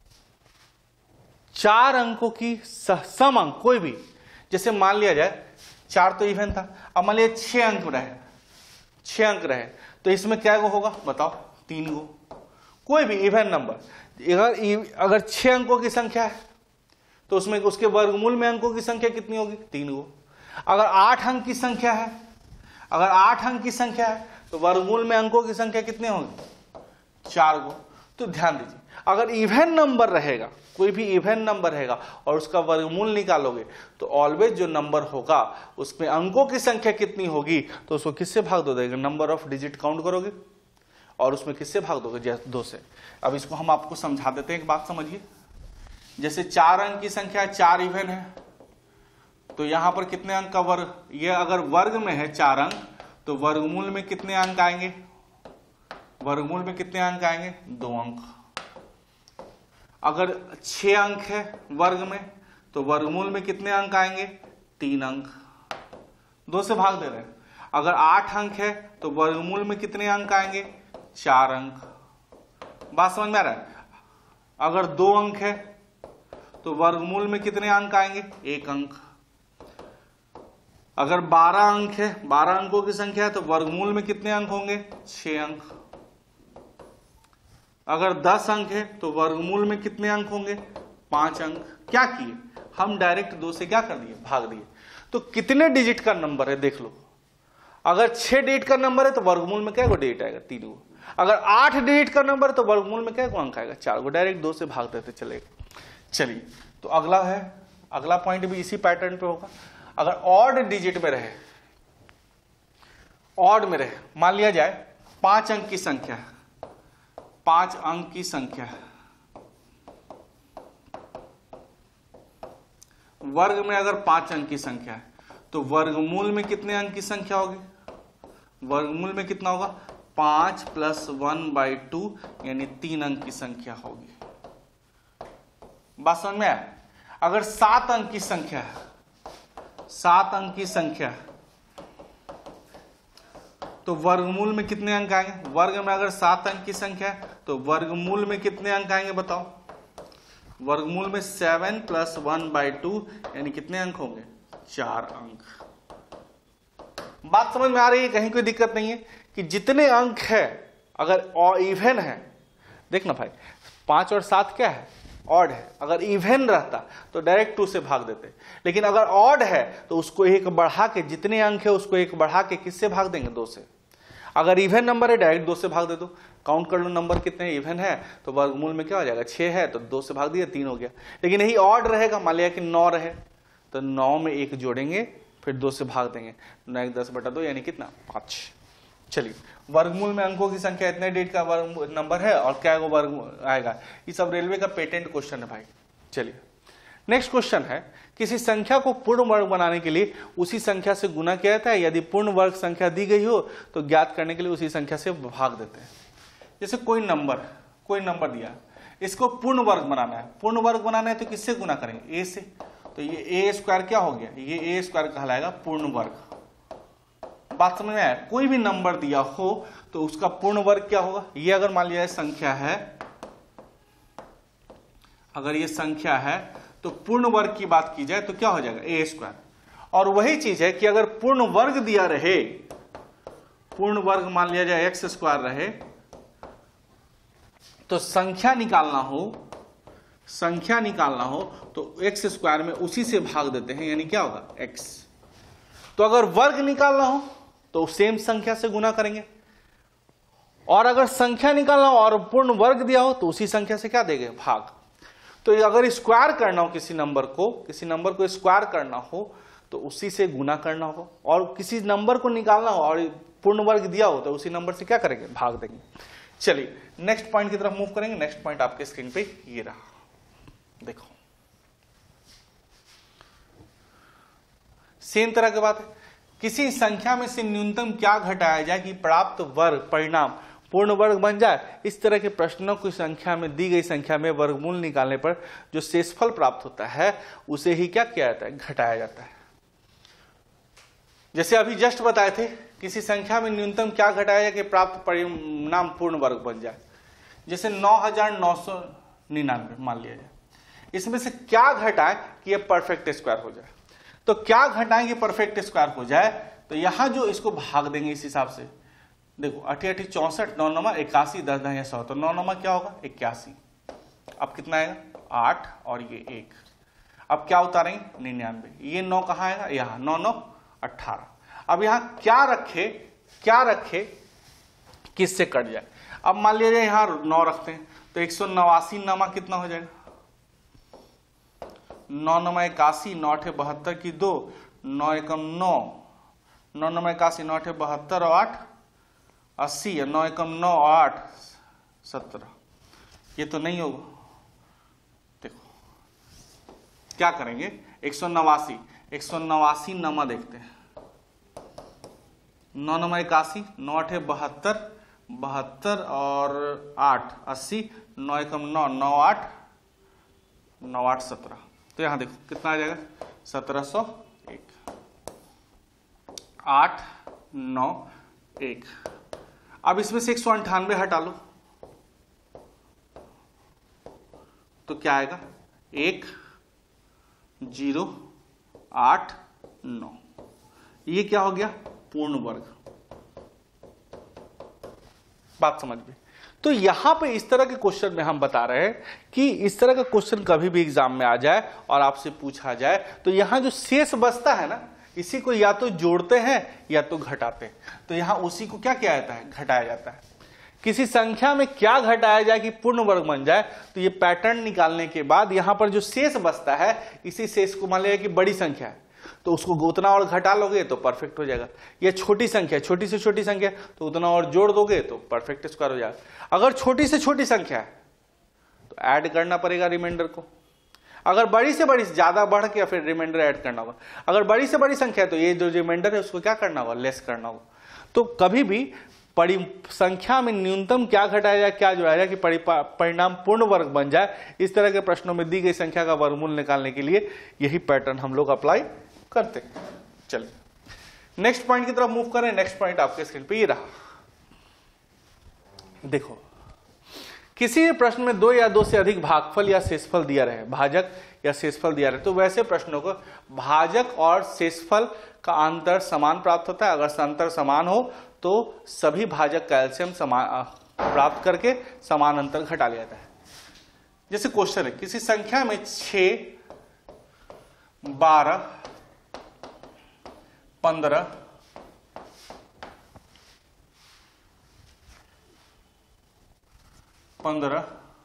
4 अंकों की सम अंक कोई भी, जैसे मान लिया जाए 4 तो इवन था, अब मान लिया 6 अंक रहे, 6 अंक रहे तो इसमें क्या होगा बताओ 3 गो, कोई भी इवन नंबर। अगर 6 अंकों की संख्या है तो उसमें उसके वर्गमूल में अंकों की संख्या कितनी होगी 3 गो। अगर 8 अंक की संख्या है, अगर 8 अंक की संख्या है तो वर्गमूल में अंकों की संख्या कितनी होगी 4 गो। तो ध्यान दीजिए, अगर इवन नंबर रहेगा, कोई भी इवन नंबर रहेगा और उसका वर्गमूल निकालोगे तो ऑलवेज जो नंबर होगा उसमें अंकों की संख्या कितनी होगी तो उसको किससे भाग दो देगा, नंबर ऑफ डिजिट काउंट करोगे और उसमें किससे भाग दोगे 2 से। अब इसको हम आपको समझा देते हैं, एक बात समझिए। जैसे 4 अंक की संख्या 4 इवन है तो यहां पर कितने अंक का वर्ग, ये अगर वर्ग में है 4 अंक तो वर्गमूल में कितने अंक आएंगे, वर्गमूल में कितने अंक आएंगे 2 अंक। अगर 6 अंक है वर्ग में तो वर्गमूल में कितने अंक आएंगे 3 अंक, 2 से भाग दे रहे हैं। अगर 8 अंक है तो वर्गमूल में कितने अंक आएंगे 4 अंक। बात समझ में आ रहा है। अगर 2 अंक है तो वर्गमूल में कितने अंक आएंगे 1 अंक। अगर 12 अंक है, 12 अंकों की संख्या है तो वर्गमूल में कितने अंक होंगे 6 अंक। अगर 10 अंक है तो वर्गमूल में कितने अंक होंगे 5 अंक। क्या किए हम, डायरेक्ट 2 से क्या कर दिए भाग दिए। तो कितने डिजिट का नंबर है देख लो, अगर 6 डिजिट का नंबर है तो वर्गमूल में क्या डिजिट आएगा 3 गो। अगर 8 डिजिट का नंबर है तो वर्गमूल में क्या अंक आएगा 4 गो। डायरेक्ट 2 से भाग देते चलेगा। चलिए तो अगला है, अगला पॉइंट भी इसी पैटर्न पे होगा। अगर ऑड डिजिट में रहे, ऑड में रहे, मान लिया जाए 5 अंक की संख्या, 5 अंक की संख्या वर्ग में अगर 5 अंक की संख्या है तो वर्गमूल में कितने अंक की संख्या होगी, वर्गमूल में कितना होगा 5 + 1/2 यानी 3 अंक की संख्या होगी। बात समझ में आया। अगर 7 अंक की संख्या है, 7 अंक की संख्या तो वर्गमूल में कितने अंक आएंगे? वर्ग में अगर 7 अंक की संख्या है तो वर्गमूल में कितने अंक आएंगे बताओ? वर्गमूल में 7 + 1/2 यानी कितने अंक होंगे? 4 अंक। बात समझ में आ रही है? कहीं कोई दिक्कत नहीं है कि जितने अंक है अगर इवन है, देखना भाई 5 और 7 क्या है? ऑड है। अगर इवन रहता तो डायरेक्ट 2 से भाग देते, लेकिन अगर ऑड है तो उसको एक बढ़ा के, जितने अंक है उसको एक बढ़ा के किससे भाग देंगे? 2 से। अगर इवन नंबर है डायरेक्ट 2 से भाग दे दो। काउंट कर लो नंबर कितने इवन है, तो वर्गमूल में क्या हो जाएगा? 6 है तो 2 से भाग दिया 3 हो गया। लेकिन यही ऑड रहेगा, मान लिया कि 9 रहे तो 9 में 1 जोड़ेंगे फिर 2 से भाग देंगे, 9 × 10/2 यानी कितना? 5। चलिए, वर्गमूल में अंकों की संख्या इतने डिजिट का वर्ग नंबर है और क्या वर्ग आएगा? ये सब रेलवे का पेटेंट क्वेश्चन है भाई। चलिए नेक्स्ट क्वेश्चन है, किसी संख्या को पूर्ण वर्ग बनाने के लिए उसी संख्या से गुना किया जाता है। यदि पूर्ण वर्ग संख्या दी गई हो तो ज्ञात करने के लिए उसी संख्या से भाग देते हैं। जैसे कोई नंबर दिया, इसको पूर्ण वर्ग बनाना है। पूर्ण वर्ग बनाना है तो किससे गुना करेंगे? a से। तो ये a² क्या हो गया? ये a² कहलाएगा पूर्ण वर्ग। बात समझ में आया? कोई भी नंबर दिया हो तो उसका पूर्ण वर्ग क्या होगा? ये अगर मान लिया संख्या है, अगर ये संख्या है तो पूर्ण वर्ग की बात की जाए तो क्या हो जाएगा? a²। और वही चीज है कि अगर पूर्ण वर्ग दिया रहे, पूर्ण वर्ग मान लिया जाए x² रहे, तो संख्या निकालना हो तो x² में उसी से भाग देते हैं, यानी क्या होगा? x। तो अगर वर्ग निकालना हो तो सेम संख्या से गुना करेंगे, और अगर संख्या निकालना हो और पूर्ण वर्ग दिया हो तो उसी संख्या से क्या देंगे? भाग। तो अगर स्क्वायर करना हो किसी नंबर को स्क्वायर करना हो तो उसी से गुना करना होगा, और किसी नंबर को निकालना हो और पूर्ण वर्ग दिया हो तो उसी नंबर से क्या करेंगे? भाग देंगे। चलिए नेक्स्ट पॉइंट की तरफ मूव करेंगे। नेक्स्ट पॉइंट आपके स्क्रीन पे ये रहा, देखो सेम तरह की बात है। किसी संख्या में से न्यूनतम क्या घटाया जाए कि प्राप्त वर्ग परिणाम पूर्ण वर्ग बन जाए? इस तरह के प्रश्नों की संख्या में, दी गई संख्या में वर्गमूल निकालने पर जो शेषफल प्राप्त होता है उसे ही क्या किया जाता है? घटाया जाता है। जैसे अभी जस्ट बताए थे, किसी संख्या में न्यूनतम क्या घटाया जाए कि प्राप्त परिणाम पूर्ण वर्ग बन जाए। जैसे 9999 मान लिया जाए, इसमें से क्या घटाए कि यह परफेक्ट स्क्वायर हो जाए। तो क्या घटाएंगे परफेक्ट स्क्वायर हो जाए? तो यहां जो इसको भाग देंगे इस हिसाब से, देखो 8 8 64, 9 9 81, 10 10 100, तो 9 9 क्या होगा? 81। अब कितना आएगा? 8 और ये 1। अब क्या उतारेंगे? 99। ये 9 कहाँ आएगा? यहाँ 9 9 18। अब यहाँ क्या रखे किससे कट जाए? अब मान लीजिए यहाँ 9 रखते हैं तो 189 नमा कितना हो जाएगा? 9 9 81, 9 8 72 की 2, 9 1 9, 9 9 81, 9 8 72 और 8 80, 9 1 9 8 17। ये तो नहीं होगा। देखो क्या करेंगे? 189 नमा देखते हैं। 9 9 81, 9 8 72, 72 और 8 80, 9 1 9 9 8 9 8 17। तो यहां देखो कितना आ जाएगा? 1701। 8 9 1। अब इसमें से 198 हटा लो तो क्या आएगा? 1 0 8 9। ये क्या हो गया? पूर्ण वर्ग। बात समझ में? तो यहां पे इस तरह के क्वेश्चन में हम बता रहे हैं कि इस तरह का क्वेश्चन कभी भी एग्जाम में आ जाए और आपसे पूछा जाए तो यहां जो शेष बचता है ना, इसी को या तो जोड़ते हैं या तो घटाते हैं। तो यहां उसी को क्या किया जाता है? घटाया जाता है। किसी संख्या में क्या घटाया जाए कि पूर्ण वर्ग बन जाए, तो ये पैटर्न निकालने के बाद यहां पर जो शेष बचता है, इसी शेष को मान लिया कि बड़ी संख्या है तो उसको उतना और घटा लोगे तो परफेक्ट हो जाएगा। ये छोटी संख्या, छोटी से छोटी संख्या, तो उतना और जोड़ दोगे तो परफेक्ट स्क्वायर हो जाएगा। अगर छोटी से छोटी संख्या है तो ऐड करना पड़ेगा रिमाइंडर को। अगर बड़ी से बड़ी, ज्यादा बढ़ के फिर रिमाइंडर ऐड करना होगा। अगर बड़ी से बड़ी संख्या है तो ये जो रिमाइंडर है उसको क्या करना होगा? लेस करना होगा। तो कभी भी संख्या में न्यूनतम क्या घटाया जाए, क्या जोड़ा जाए कि परिणाम पूर्ण वर्ग बन जाए, इस तरह के प्रश्नों में दी गई संख्या का वर्गमूल निकालने के लिए यही पैटर्न हम लोग अप्लाई करते हैं। चलिए नेक्स्ट पॉइंट की तरफ मूव करें। नेक्स्ट पॉइंट आपके स्क्रीन पे ये रहा। देखो, किसी भी प्रश्न में दो या दो से अधिक भागफल या शेषफल दिया रहे, भाजक या शेषफल दिया रहे, तो वैसे प्रश्नों को भाजक और शेषफल का अंतर समान प्राप्त होता है। अगर अंतर समान हो तो सभी भाजक का एलसीएम समान प्राप्त करके समान अंतर घटा लिया जाता है। जैसे क्वेश्चन है, किसी संख्या में 6, 12, 15, 15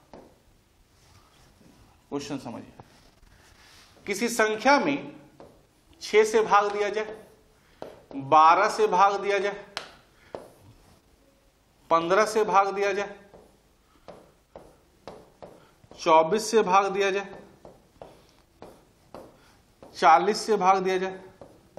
क्वेश्चन समझिए। किसी संख्या में 6 से भाग दिया जाए, 12 से भाग दिया जाए, 15 से भाग दिया जाए, 24 से भाग दिया जाए, 40 से भाग दिया जाए,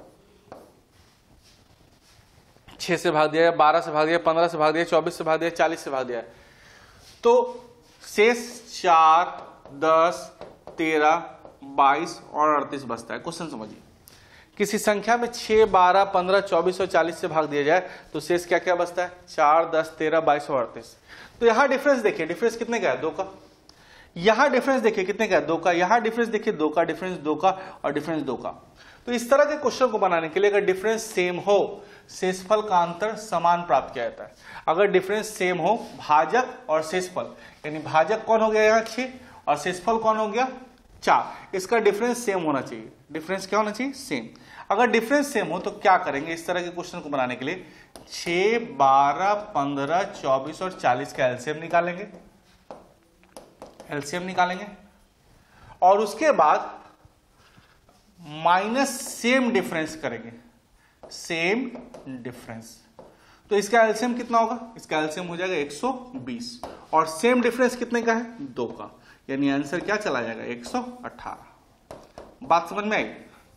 6 से भाग दिया जाए, 12 से भाग दिया, 15 से भाग दिया, 24 से भाग दिया, 40 से भाग दिया, तो शेष 4, 10, 13, 22 और 38 बचता है। क्वेश्चन समझिए, किसी संख्या में 6, 12, 15, 24 और 40 से भाग दिया जाए तो शेष क्या क्या बचता है? 4, 10, 13, 22 और 38। तो यहां डिफरेंस देखिए, डिफरेंस कितने का है? 2 का। यहां डिफरेंस देखिए कितने का है? 2 का। यहां डिफरेंस देखिए 2 का, डिफरेंस 2 का और डिफरेंस 2 का। तो इस तरह के क्वेश्चन को बनाने के लिए अगर डिफरेंस सेम हो, शेषफल का अंतर समान प्राप्त किया जाता है। अगर डिफरेंस सेम हो, भाजक और शेषफल, यानी भाजक कौन हो गया यहाँ 6 और शेषफल कौन हो गया 4, इसका डिफरेंस सेम होना चाहिए। डिफरेंस क्या होना चाहिए? सेम। अगर डिफरेंस सेम हो तो क्या करेंगे इस तरह के क्वेश्चन को बनाने के लिए? 6, 12, 15, 24 और 40 का एलसीएम निकालेंगे, एलसीएम निकालेंगे और उसके बाद माइनस सेम डिफरेंस करेंगे, सेम डिफरेंस। तो इसका एलसीएम कितना होगा? इसका एलसीएम हो जाएगा 120 और सेम डिफरेंस कितने का है? 2 का, यानी आंसर क्या चला जाएगा? 118। बात समझ में आई?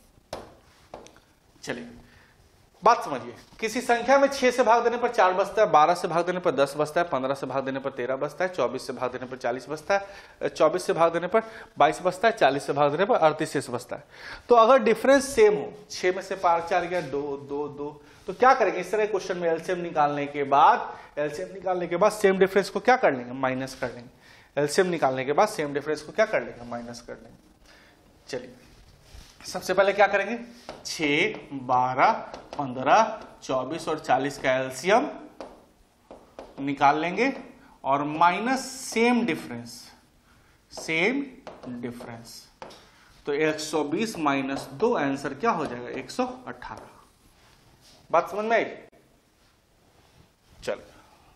चलिए बात समझिए। किसी संख्या में 6 से भाग देने पर 4 बचता है, 12 से भाग देने पर 10 बचता है, 15 से भाग देने पर 13 बचता है, 24 से भाग देने पर 40 बचता है, 24 से भाग देने पर 22 बचता है, 40 से भाग देने पर 38 शेष बचता है। तो अगर डिफरेंस सेम हो, 6 में से 4 गया 2, 2, 2, तो क्या करेंगे इस तरह क्वेश्चन में? एलसीएम निकालने के बाद सेम डिफरेंस को क्या कर लेंगे? माइनस कर लेंगे। एलसीएम निकालने के बाद सेम डिफरेंस को क्या कर लेंगे? माइनस कर लेंगे। चलिए सबसे पहले क्या करेंगे? 6, 12, 15, 24 और 40 का एलसीएम निकाल लेंगे और minus same difference, same difference. तो 120 माइनस 2 आंसर क्या हो जाएगा? 118। बात समझ में आई? चल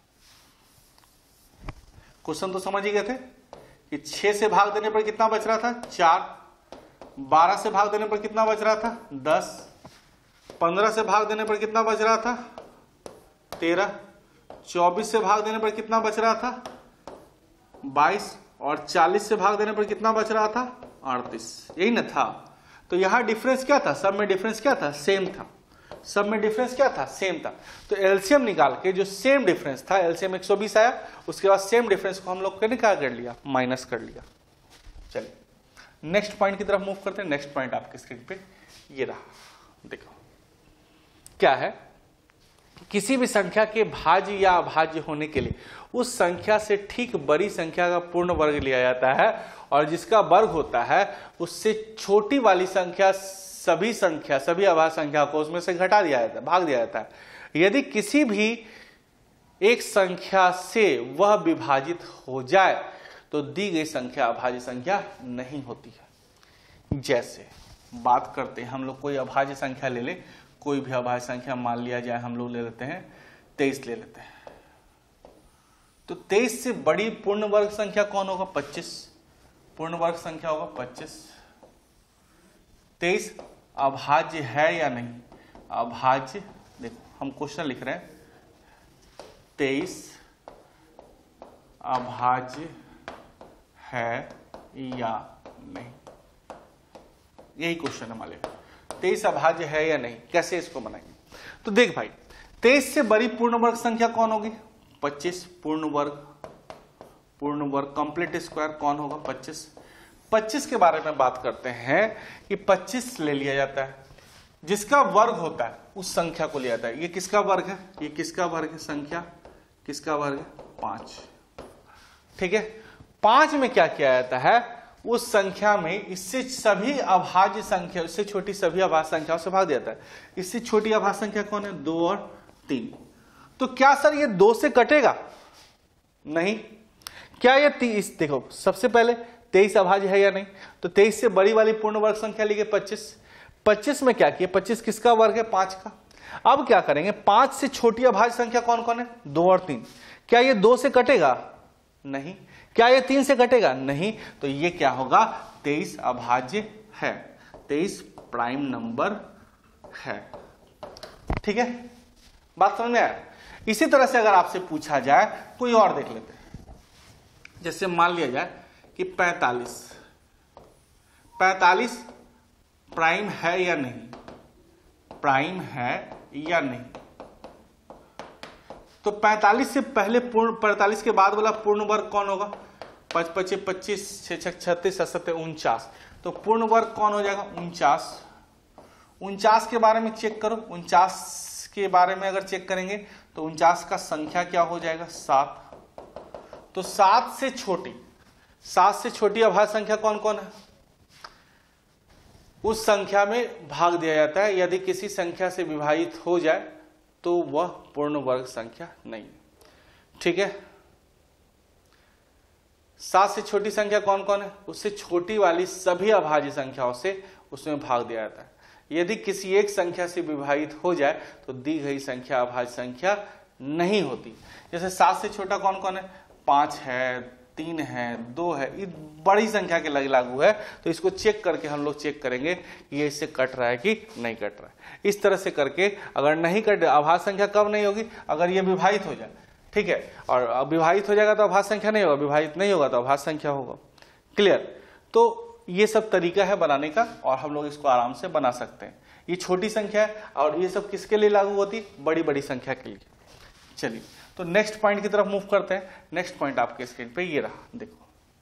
क्वेश्चन तो समझ ही गए थे कि 6 से भाग देने पर कितना बच रहा था? 4, 12 से भाग देने पर कितना बच रहा था? 10, 15 से भाग देने पर कितना बच रहा था? 13, 24 से भाग देने पर कितना बच रहा था? 22 और 40 से भाग देने पर कितना बच रहा था? 38। यही ना था? तो यहां डिफरेंस क्या था? सब में डिफरेंस क्या था? सेम था। सब में डिफरेंस क्या था? सेम था। तो एलसीएम निकाल के जो सेम डिफरेंस था, एलसीएम 120 आया, उसके बाद सेम डिफरेंस को हम लोग ने क्या कर लिया? माइनस कर लिया। चलिए नेक्स्ट पॉइंट की तरफ मूव करते हैं। नेक्स्ट पॉइंट आपके स्क्रीन पे ये रहा। देखो क्या है, किसी भी संख्या के भाज्य या अभाज्य होने के लिए उस संख्या से ठीक बड़ी संख्या का पूर्ण वर्ग लिया जाता है और जिसका वर्ग होता है उससे छोटी वाली संख्या, सभी अभाज्य संख्या को उसमें से घटा दिया जाता है, भाग दिया जाता है। यदि किसी भी एक संख्या से वह विभाजित हो जाए तो दी गई संख्या अभाज्य संख्या नहीं होती है। जैसे बात करते हैं हम लोग, कोई अभाज्य संख्या ले ले, कोई भी अभाज्य संख्या मान लिया जाए, हम लोग ले लेते हैं 23 ले लेते हैं। तो 23 से बड़ी पूर्ण वर्ग संख्या कौन होगा? 25। पूर्ण वर्ग संख्या होगा 25। 23 अभाज्य है या नहीं? अभाज्य, देखो हम क्वेश्चन लिख रहे हैं 23 अभाज्य है या नहीं, यही क्वेश्चन है हमारे। 23 अभाज्य है या नहीं, कैसे इसको बनाएंगे? तो देख भाई, 23 से बड़ी पूर्ण वर्ग संख्या कौन होगी? 25। पूर्ण वर्ग कंप्लीट स्क्वायर कौन होगा? 25। 25 के बारे में बात करते हैं कि 25 ले लिया जाता है, जिसका वर्ग होता है उस संख्या को लिया जाता है। ये किसका वर्ग है, ये किसका वर्ग है, संख्या किसका वर्ग है, 5। ठीक है, 5 में क्या किया जाता है, उस संख्या में इससे सभी अभाज्य संख्या, उससे छोटी सभी अभाज्य संख्याओं से भाग दिया जाता है। इससे छोटी अभाज्य संख्या कौन है, 2 और 3। तो क्या सर ये 2 से कटेगा, नहीं। क्या ये 30, देखो सबसे पहले 23 अभाज्य है या नहीं, तो 23 से बड़ी वाली पूर्ण वर्ग संख्या ली गई 25। 25 में क्या किया, 25 किसका वर्ग है, 5 का। अब क्या करेंगे, 5 से छोटी अभाज्य संख्या कौन कौन है, 2 और 3। क्या ये 2 से कटेगा, नहीं। क्या ये 3 से कटेगा, नहीं। तो ये क्या होगा, 23 अभाज्य है, 23 प्राइम नंबर है। ठीक है, बात समझ में आया। इसी तरह से अगर आपसे पूछा जाए, कोई और देख लेते हैं, जैसे मान लिया जाए कि 45 प्राइम है या नहीं, प्राइम है या नहीं। तो 45 से पहले पूर्ण, 45 के बाद वाला पूर्ण वर्ग कौन होगा, 5 5 25 6 6 36 7 49। तो पूर्ण वर्ग कौन हो जाएगा, 49। 49 के बारे में चेक करो, 49 के बारे में अगर चेक करेंगे तो 49 का संख्या क्या हो जाएगा, 7। तो 7 से छोटी अभाज्य संख्या कौन कौन है, उस संख्या में भाग दिया जाता है। यदि किसी संख्या से विभाजित हो जाए तो वह पूर्ण वर्ग संख्या नहीं। ठीक है, 7 से छोटी संख्या कौन कौन है, उससे छोटी वाली सभी अभाज्य संख्याओं से उसमें भाग दिया जाता है। यदि किसी एक संख्या से विभाजित हो जाए तो दी गई संख्या अभाज्य संख्या नहीं होती। जैसे 7 से छोटा कौन कौन है, 5 है, 3 है, 2 है, ये बड़ी संख्या के लिए लागू है। तो इसको चेक करके हम लोग चेक करेंगे कि ये इससे कट रहा है कि नहीं कट रहा है। इस तरह से करके अगर नहीं कट, अभाज्य संख्या कब नहीं होगी, अगर ये विभाजित हो जाए। ठीक है, और विभाजित हो जाएगा तो अभाज्य संख्या नहीं होगा, विभाजित नहीं होगा तो अभाज्य संख्या होगा। क्लियर। तो ये सब तरीका है बनाने का और हम लोग इसको आराम से बना सकते हैं। ये छोटी संख्या है और ये सब किसके लिए लागू होती है, बड़ी बड़ी संख्या के लिए। चलिए, तो नेक्स्ट पॉइंट की तरफ मूव करते हैं। नेक्स्ट पॉइंट आपके स्क्रीन पे ये रहा, देखो।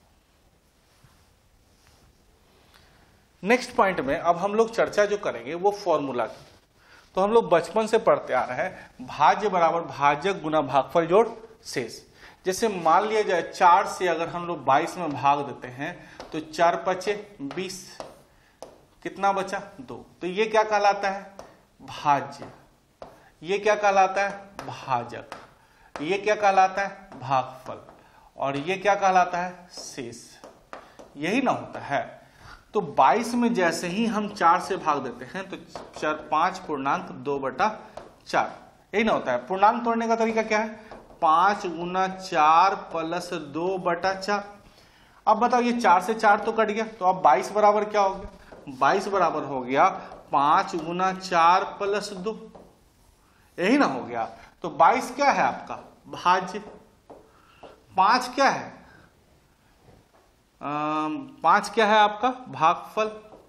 नेक्स्ट पॉइंट में अब हम लोग चर्चा जो करेंगे वो फॉर्मूला की। तो हम लोग बचपन से पढ़ते आ रहे हैं, भाज्य बराबर भाजक गुना भागफल जोड़ शेष। जैसे मान लिया जाए 4 से अगर हम लोग 22 में भाग देते हैं तो 4 पचे 20, कितना बचा, 2। तो ये क्या कहलाता है, भाज्य। ये क्या कहलाता है, भाजक। ये क्या कहलाता है, भागफल। और ये क्या कहलाता है, शेष। यही ना होता है। तो 22 में जैसे ही हम 4 से भाग देते हैं तो 5 पूर्णांक 2/4, यही ना होता है। पूर्णांक तोड़ने का तरीका क्या है, 5 गुना 4 प्लस 2/4। अब बताओ, ये 4 से 4 तो कट गया, तो अब 22 बराबर क्या हो गया, 22 बराबर हो गया 5 गुना 4 प्लस 2, यही ना हो गया। तो 22 क्या है आपका, भाज्य। 5 क्या है, 5 क्या है आपका, भागफल।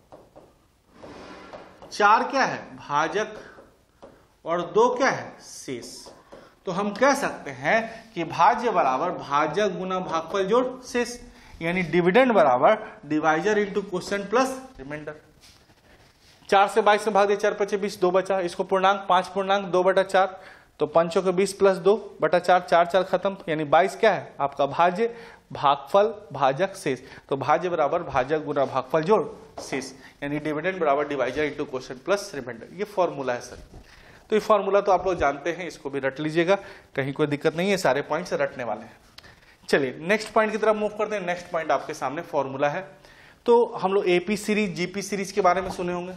4 क्या है, भाजक। और 2 क्या है, शेष। तो हम कह सकते हैं कि भाज्य बराबर भाजक गुना भागफल जोड़ शेष, यानी डिविडेंड बराबर divisor into quotient plus remainder. 4 से 22 में भाग दिया, 4 पचे 20, 2 बचा। इसको पूर्णांक 5 पूर्णांक 2/4, तो 5 के 20 प्लस 2/4, 4 4 खत्म, यानी 22 क्या है आपका, भाज्य, भागफल, भाजक, शेष। तो भाज्य बराबर भाजक गुना भागफल जोड़ शेष, यानी डिविडेंड बराबर divisor into quotient plus remainder. ये फॉर्मूला है सर। तो ये फॉर्मूला तो आप लोग जानते हैं, इसको भी रट लीजिएगा, कहीं कोई दिक्कत नहीं है, सारे पॉइंट्स रटने वाले हैं। चलिए नेक्स्ट पॉइंट की तरफ मूव करते हैं। नेक्स्ट पॉइंट आपके सामने फॉर्मूला है। तो हम लोग एपी सीरीज, जीपी सीरीज के बारे में सुने होंगे।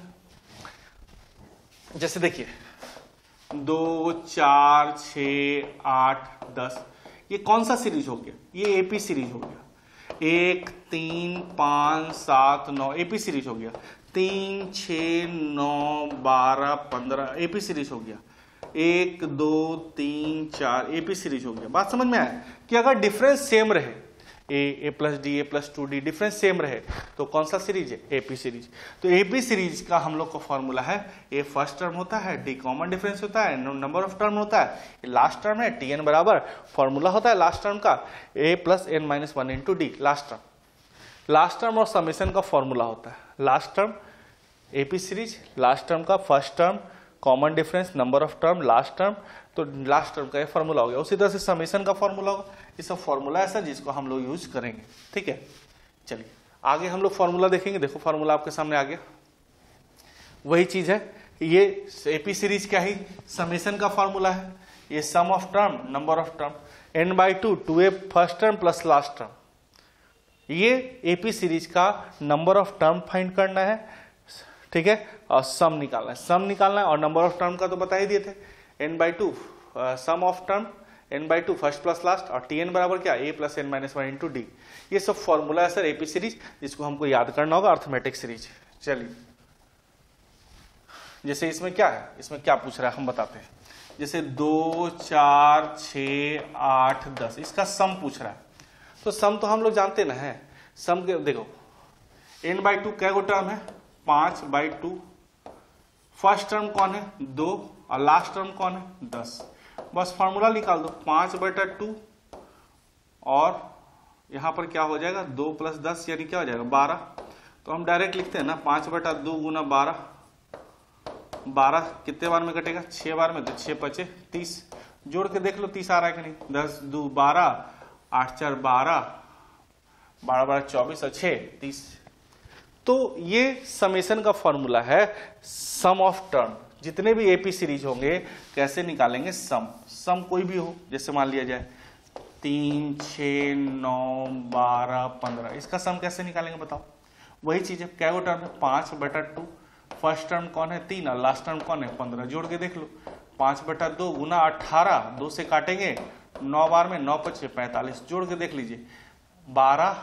जैसे देखिए 2 4 6 8 10, ये कौन सा सीरीज हो गया, ये एपी सीरीज हो गया। 1 3 5 7 9 एपी सीरीज हो गया। 3 6 9 12 15 एपी सीरीज हो गया। 1 2 3 4 एपी सीरीज हो गया। बात समझ में आया कि अगर डिफरेंस सेम रहे, A plus D, A plus 2d, difference same रहे तो कौन सा सीरीज है, एपी सीरीज। तो एपी सीरीज का हम लोग का फॉर्मूला है, ए फर्स्ट टर्म होता है, डी कॉमन डिफरेंस होता है, नंबर ऑफ टर्म होता है, लास्ट टर्म है, टी एन बराबर फॉर्मूला होता है लास्ट टर्म का, A plus N minus 1 into D last term. Last term और समेशन का फॉर्मूला होता है, last term AP series last term का first term, common difference, number of term, last term, तो लास्ट टर्म का ये formula हो गया। उसी तरह से समेशन का फॉर्मूला होगा। ये सब फॉर्मूला है सर जिसको हम लोग यूज करेंगे, ठीक है। चलिए आगे हम लोग फॉर्मूला देखेंगे। देखो फॉर्मूला आपके सामने आ गया, वही चीज है। ये एपी सीरीज का ही समेशन का फॉर्मूला है। ये sum of term, number of term, n/2 2a first term plus last term. ये एपी सीरीज का नंबर ऑफ टर्म फाइंड करना है, ठीक है, और सम निकालना है। सम निकालना है और नंबर ऑफ टर्म का तो बता ही दिए थे, n/2 sum of term n/2 first plus last, और tn बराबर क्या, a plus n minus 1 into D. ये सब फॉर्मूला है सर एपी सीरीज, जिसको हमको याद करना होगा अर्थमेटिक सीरीज। चलिए जैसे इसमें क्या है, इसमें क्या पूछ रहा है हम बताते हैं। जैसे 2 4 6 8 10 इसका सम पूछ रहा है। तो सम तो हम लोग जानते ना है। सम के देखो n/2 कै गो टर्म है, 5/2। फर्स्ट टर्म कौन है, 2, और लास्ट टर्म कौन है, 10। बस फॉर्मूला निकाल दो, 5/2 और यहां पर क्या हो जाएगा, 2 + 10 यानी क्या हो जाएगा, 12। तो हम डायरेक्ट लिखते हैं ना, 5/2 गुना 12। 12 कितने बार में कटेगा, 6 बार में, तो 6 × 5 = 30। जोड़ के देख लो 30 आ रहा है कि नहीं। 10 × 2 = 12, 8 × 4 = 12, 12 × 24 और 6 = 30। तो ये समेशन का फॉर्मूला है सम ऑफ टर्म। जितने भी एपी सीरीज होंगे कैसे निकालेंगे, सम कोई भी हो। जैसे मान लिया जाए 3 6 9 12 15, इसका सम कैसे निकालेंगे बताओ। वही चीज है, क्या टर्म है, 5/2। फर्स्ट टर्म कौन है, 3, और लास्ट टर्म कौन है, 15। जोड़ के देख लो, 5/2 गुना 18, 2 से काटेंगे 9 बार में, 9 × 5 = 45। जोड़ के देख लीजिए, 12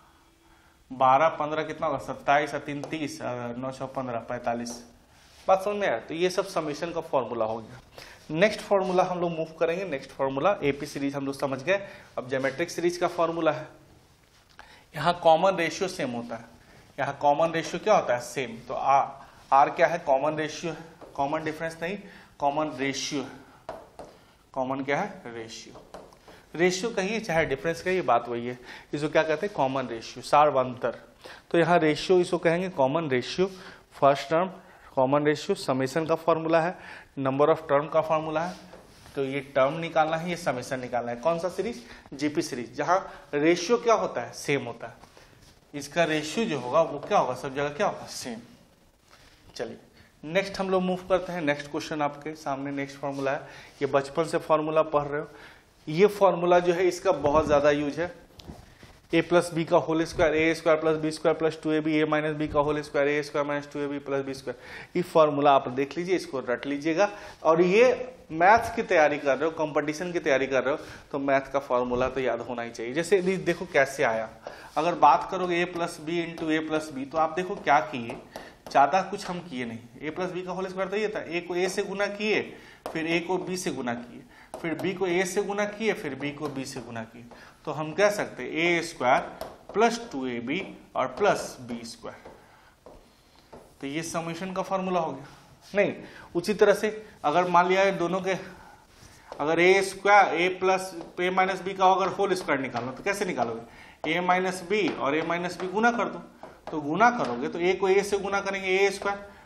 12 15 कितना होगा, 27 और 3 30, 9 × 6 = 15, 45। बात समझ में आया। तो ये सब समेशन का फॉर्मूला हो गया। नेक्स्ट फॉर्मूला हम लोग मूव करेंगे। नेक्स्ट फॉर्मूला एपी सीरीज हम लोग समझ गए। अब ज्योमेट्रिक सीरीज का फॉर्मूला है। यहाँ कॉमन रेशियो सेम होता है। यहाँ कॉमन रेशियो क्या होता है, सेम। तो आर क्या है, कॉमन रेशियो है, कॉमन डिफरेंस नहीं, कॉमन रेशियो है। कॉमन क्या है, रेशियो। रेशियो कहिए चाहे डिफरेंस कहिए, बात वही है। इसको क्या कहते हैं, कॉमन रेशियो, सार्वंतर। तो यहाँ रेशियो इसको कहेंगे common ratio. First term common ratio, summation का फॉर्मूला है, नंबर ऑफ टर्म का फॉर्मूला है। तो ये टर्म निकालना है, ये समेशन निकालना है। कौन सा सीरीज, जीपी सीरीज, जहां रेशियो क्या होता है, सेम होता है। इसका रेशियो जो होगा वो क्या होगा, सब जगह क्या होगा, सेम। चलिए नेक्स्ट हम लोग मूव करते हैं। नेक्स्ट क्वेश्चन आपके सामने नेक्स्ट फॉर्मूला है। ये बचपन से फॉर्मूला पढ़ रहे हो। ये फॉर्मूला जो है इसका बहुत ज्यादा यूज है। a + b का whole square, a² + b² + 2ab, a - b का whole square, a² - 2ab + b²। ये फॉर्मूला आप देख लीजिए, इसको रट लीजिएगा। और ये मैथ्स की तैयारी कर रहे हो, कंपटीशन की तैयारी कर रहे हो, तो मैथ का फॉर्मूला तो याद होना ही चाहिए। जैसे देखो कैसे आया। अगर बात करोगे a + b × a + b, तो आप देखो क्या किए, ज्यादा कुछ हम किए नहीं। a + b का होल स्क्वायर तो ये था, a को a से गुना किए, फिर a को b से गुना किए, फिर b को a से गुना किए, फिर b को b से गुना किए। तो हम कह सकते हैं a² + 2ab और प्लस b²। तो ये समेशन का फॉर्मूला हो गया। नहीं, उसी तरह से अगर मान लिया है दोनों के, अगर a² a - b का अगर होल स्क्वायर निकालना, तो कैसे निकालोगे, a - b और a - b गुना कर दो। तो गुना करोगे तो a को a से गुना करेंगे, a²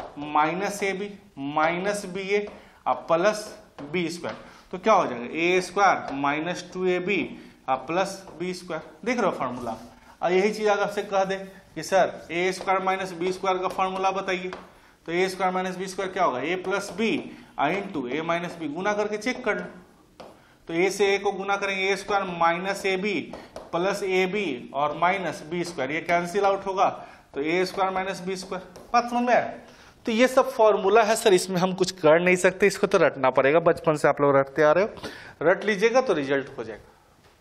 - ba और प्लस b²। तो क्या हो जाएगा, a² - 2ab प्लस b²। देख रहे हो फॉर्मूला। और यही चीज अगर से कह दे कि सर a² - b² का फॉर्मूला बताइए, तो a² - b² क्या होगा, a + b into a - b। गुना करके चेक कर लो। तो a से a को गुना करेंगे, a² - ab प्लस ab और माइनस b²। ये कैंसिल आउट होगा, तो a² - b²। बात समझ में आया। तो ये सब फॉर्मूला है सर, इसमें हम कुछ कर नहीं सकते, इसको तो रटना पड़ेगा। बचपन से आप लोग रटते आ रहे हो, रट लीजिएगा तो रिजल्ट हो जाएगा।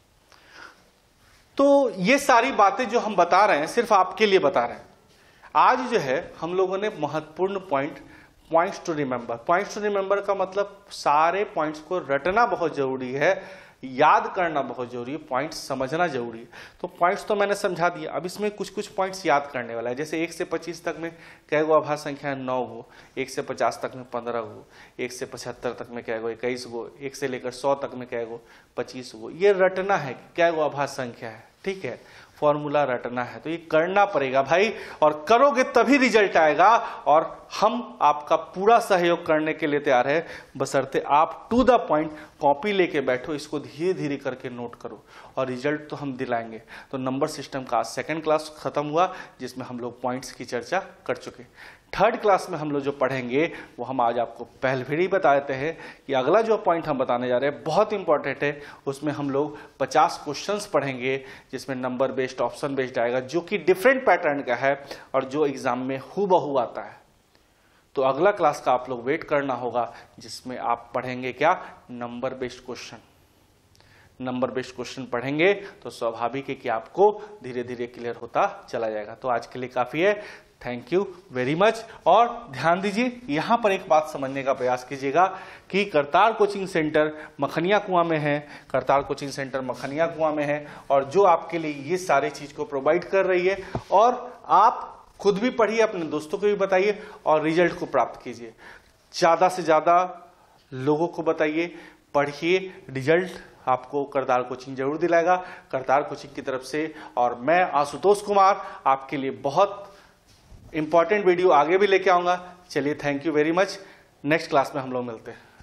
तो ये सारी बातें जो हम बता रहे हैं सिर्फ आपके लिए बता रहे हैं। आज जो है हम लोगों ने महत्वपूर्ण points to remember. Points to remember का मतलब सारे पॉइंट्स को रटना बहुत जरूरी है, याद करना बहुत जरूरी है, पॉइंट्स समझना जरूरी है। तो पॉइंट्स तो मैंने समझा दिया। अब इसमें कुछ पॉइंट्स याद करने वाला है। जैसे 1 से 25 तक में कै गो आभाज्य संख्या 9 गो, 1 से 50 तक में 15 गो, 1 से 75 तक में कै गो 21 गो, 1 से लेकर 100 तक में कै गो 25 गो। ये रटना है कै गो आभाज्य संख्या है, ठीक है। फॉर्मूला रटना है, तो ये करना पड़ेगा भाई, और करोगे तभी रिजल्ट आएगा। और हम आपका पूरा सहयोग करने के लिए तैयार है, बशर्ते आप टू द पॉइंट कॉपी लेके बैठो, इसको धीरे धीरे करके नोट करो, और रिजल्ट तो हम दिलाएंगे। तो नंबर सिस्टम का आज सेकंड क्लास खत्म हुआ, जिसमें हम लोग पॉइंट्स की चर्चा कर चुके। थर्ड क्लास में हम लोग जो पढ़ेंगे वो हम आज आपको पहले भी बता देते हैं कि अगला जो पॉइंट हम बताने जा रहे हैं बहुत इंपॉर्टेंट है। उसमें हम लोग 50 क्वेश्चंस पढ़ेंगे, जिसमें नंबर बेस्ड, ऑप्शन बेस्ड आएगा, जो कि डिफरेंट पैटर्न का है और जो एग्जाम में हूबहू आता है। तो अगला क्लास का आप लोग वेट करना होगा, जिसमें आप पढ़ेंगे क्या, number based question. Number based question पढ़ेंगे तो स्वाभाविक है कि आपको धीरे धीरे क्लियर होता चला जाएगा। तो आज के लिए काफी है, थैंक यू वेरी मच। और ध्यान दीजिए, यहां पर एक बात समझने का प्रयास कीजिएगा कि करतार कोचिंग सेंटर मखनिया कुआं में है, करतार कोचिंग सेंटर मखनिया कुआं में है, और जो आपके लिए ये सारी चीज को प्रोवाइड कर रही है। और आप खुद भी पढ़िए, अपने दोस्तों को भी बताइए और रिजल्ट को प्राप्त कीजिए। ज्यादा से ज्यादा लोगों को बताइए, पढ़िए, रिजल्ट आपको करतार कोचिंग जरूर दिलाएगा, करतार कोचिंग की तरफ से। और मैं आशुतोष कुमार आपके लिए बहुत इंपॉर्टेंट वीडियो आगे भी लेके आऊंगा। चलिए, thank you very much. Next class में हम लोग मिलते हैं।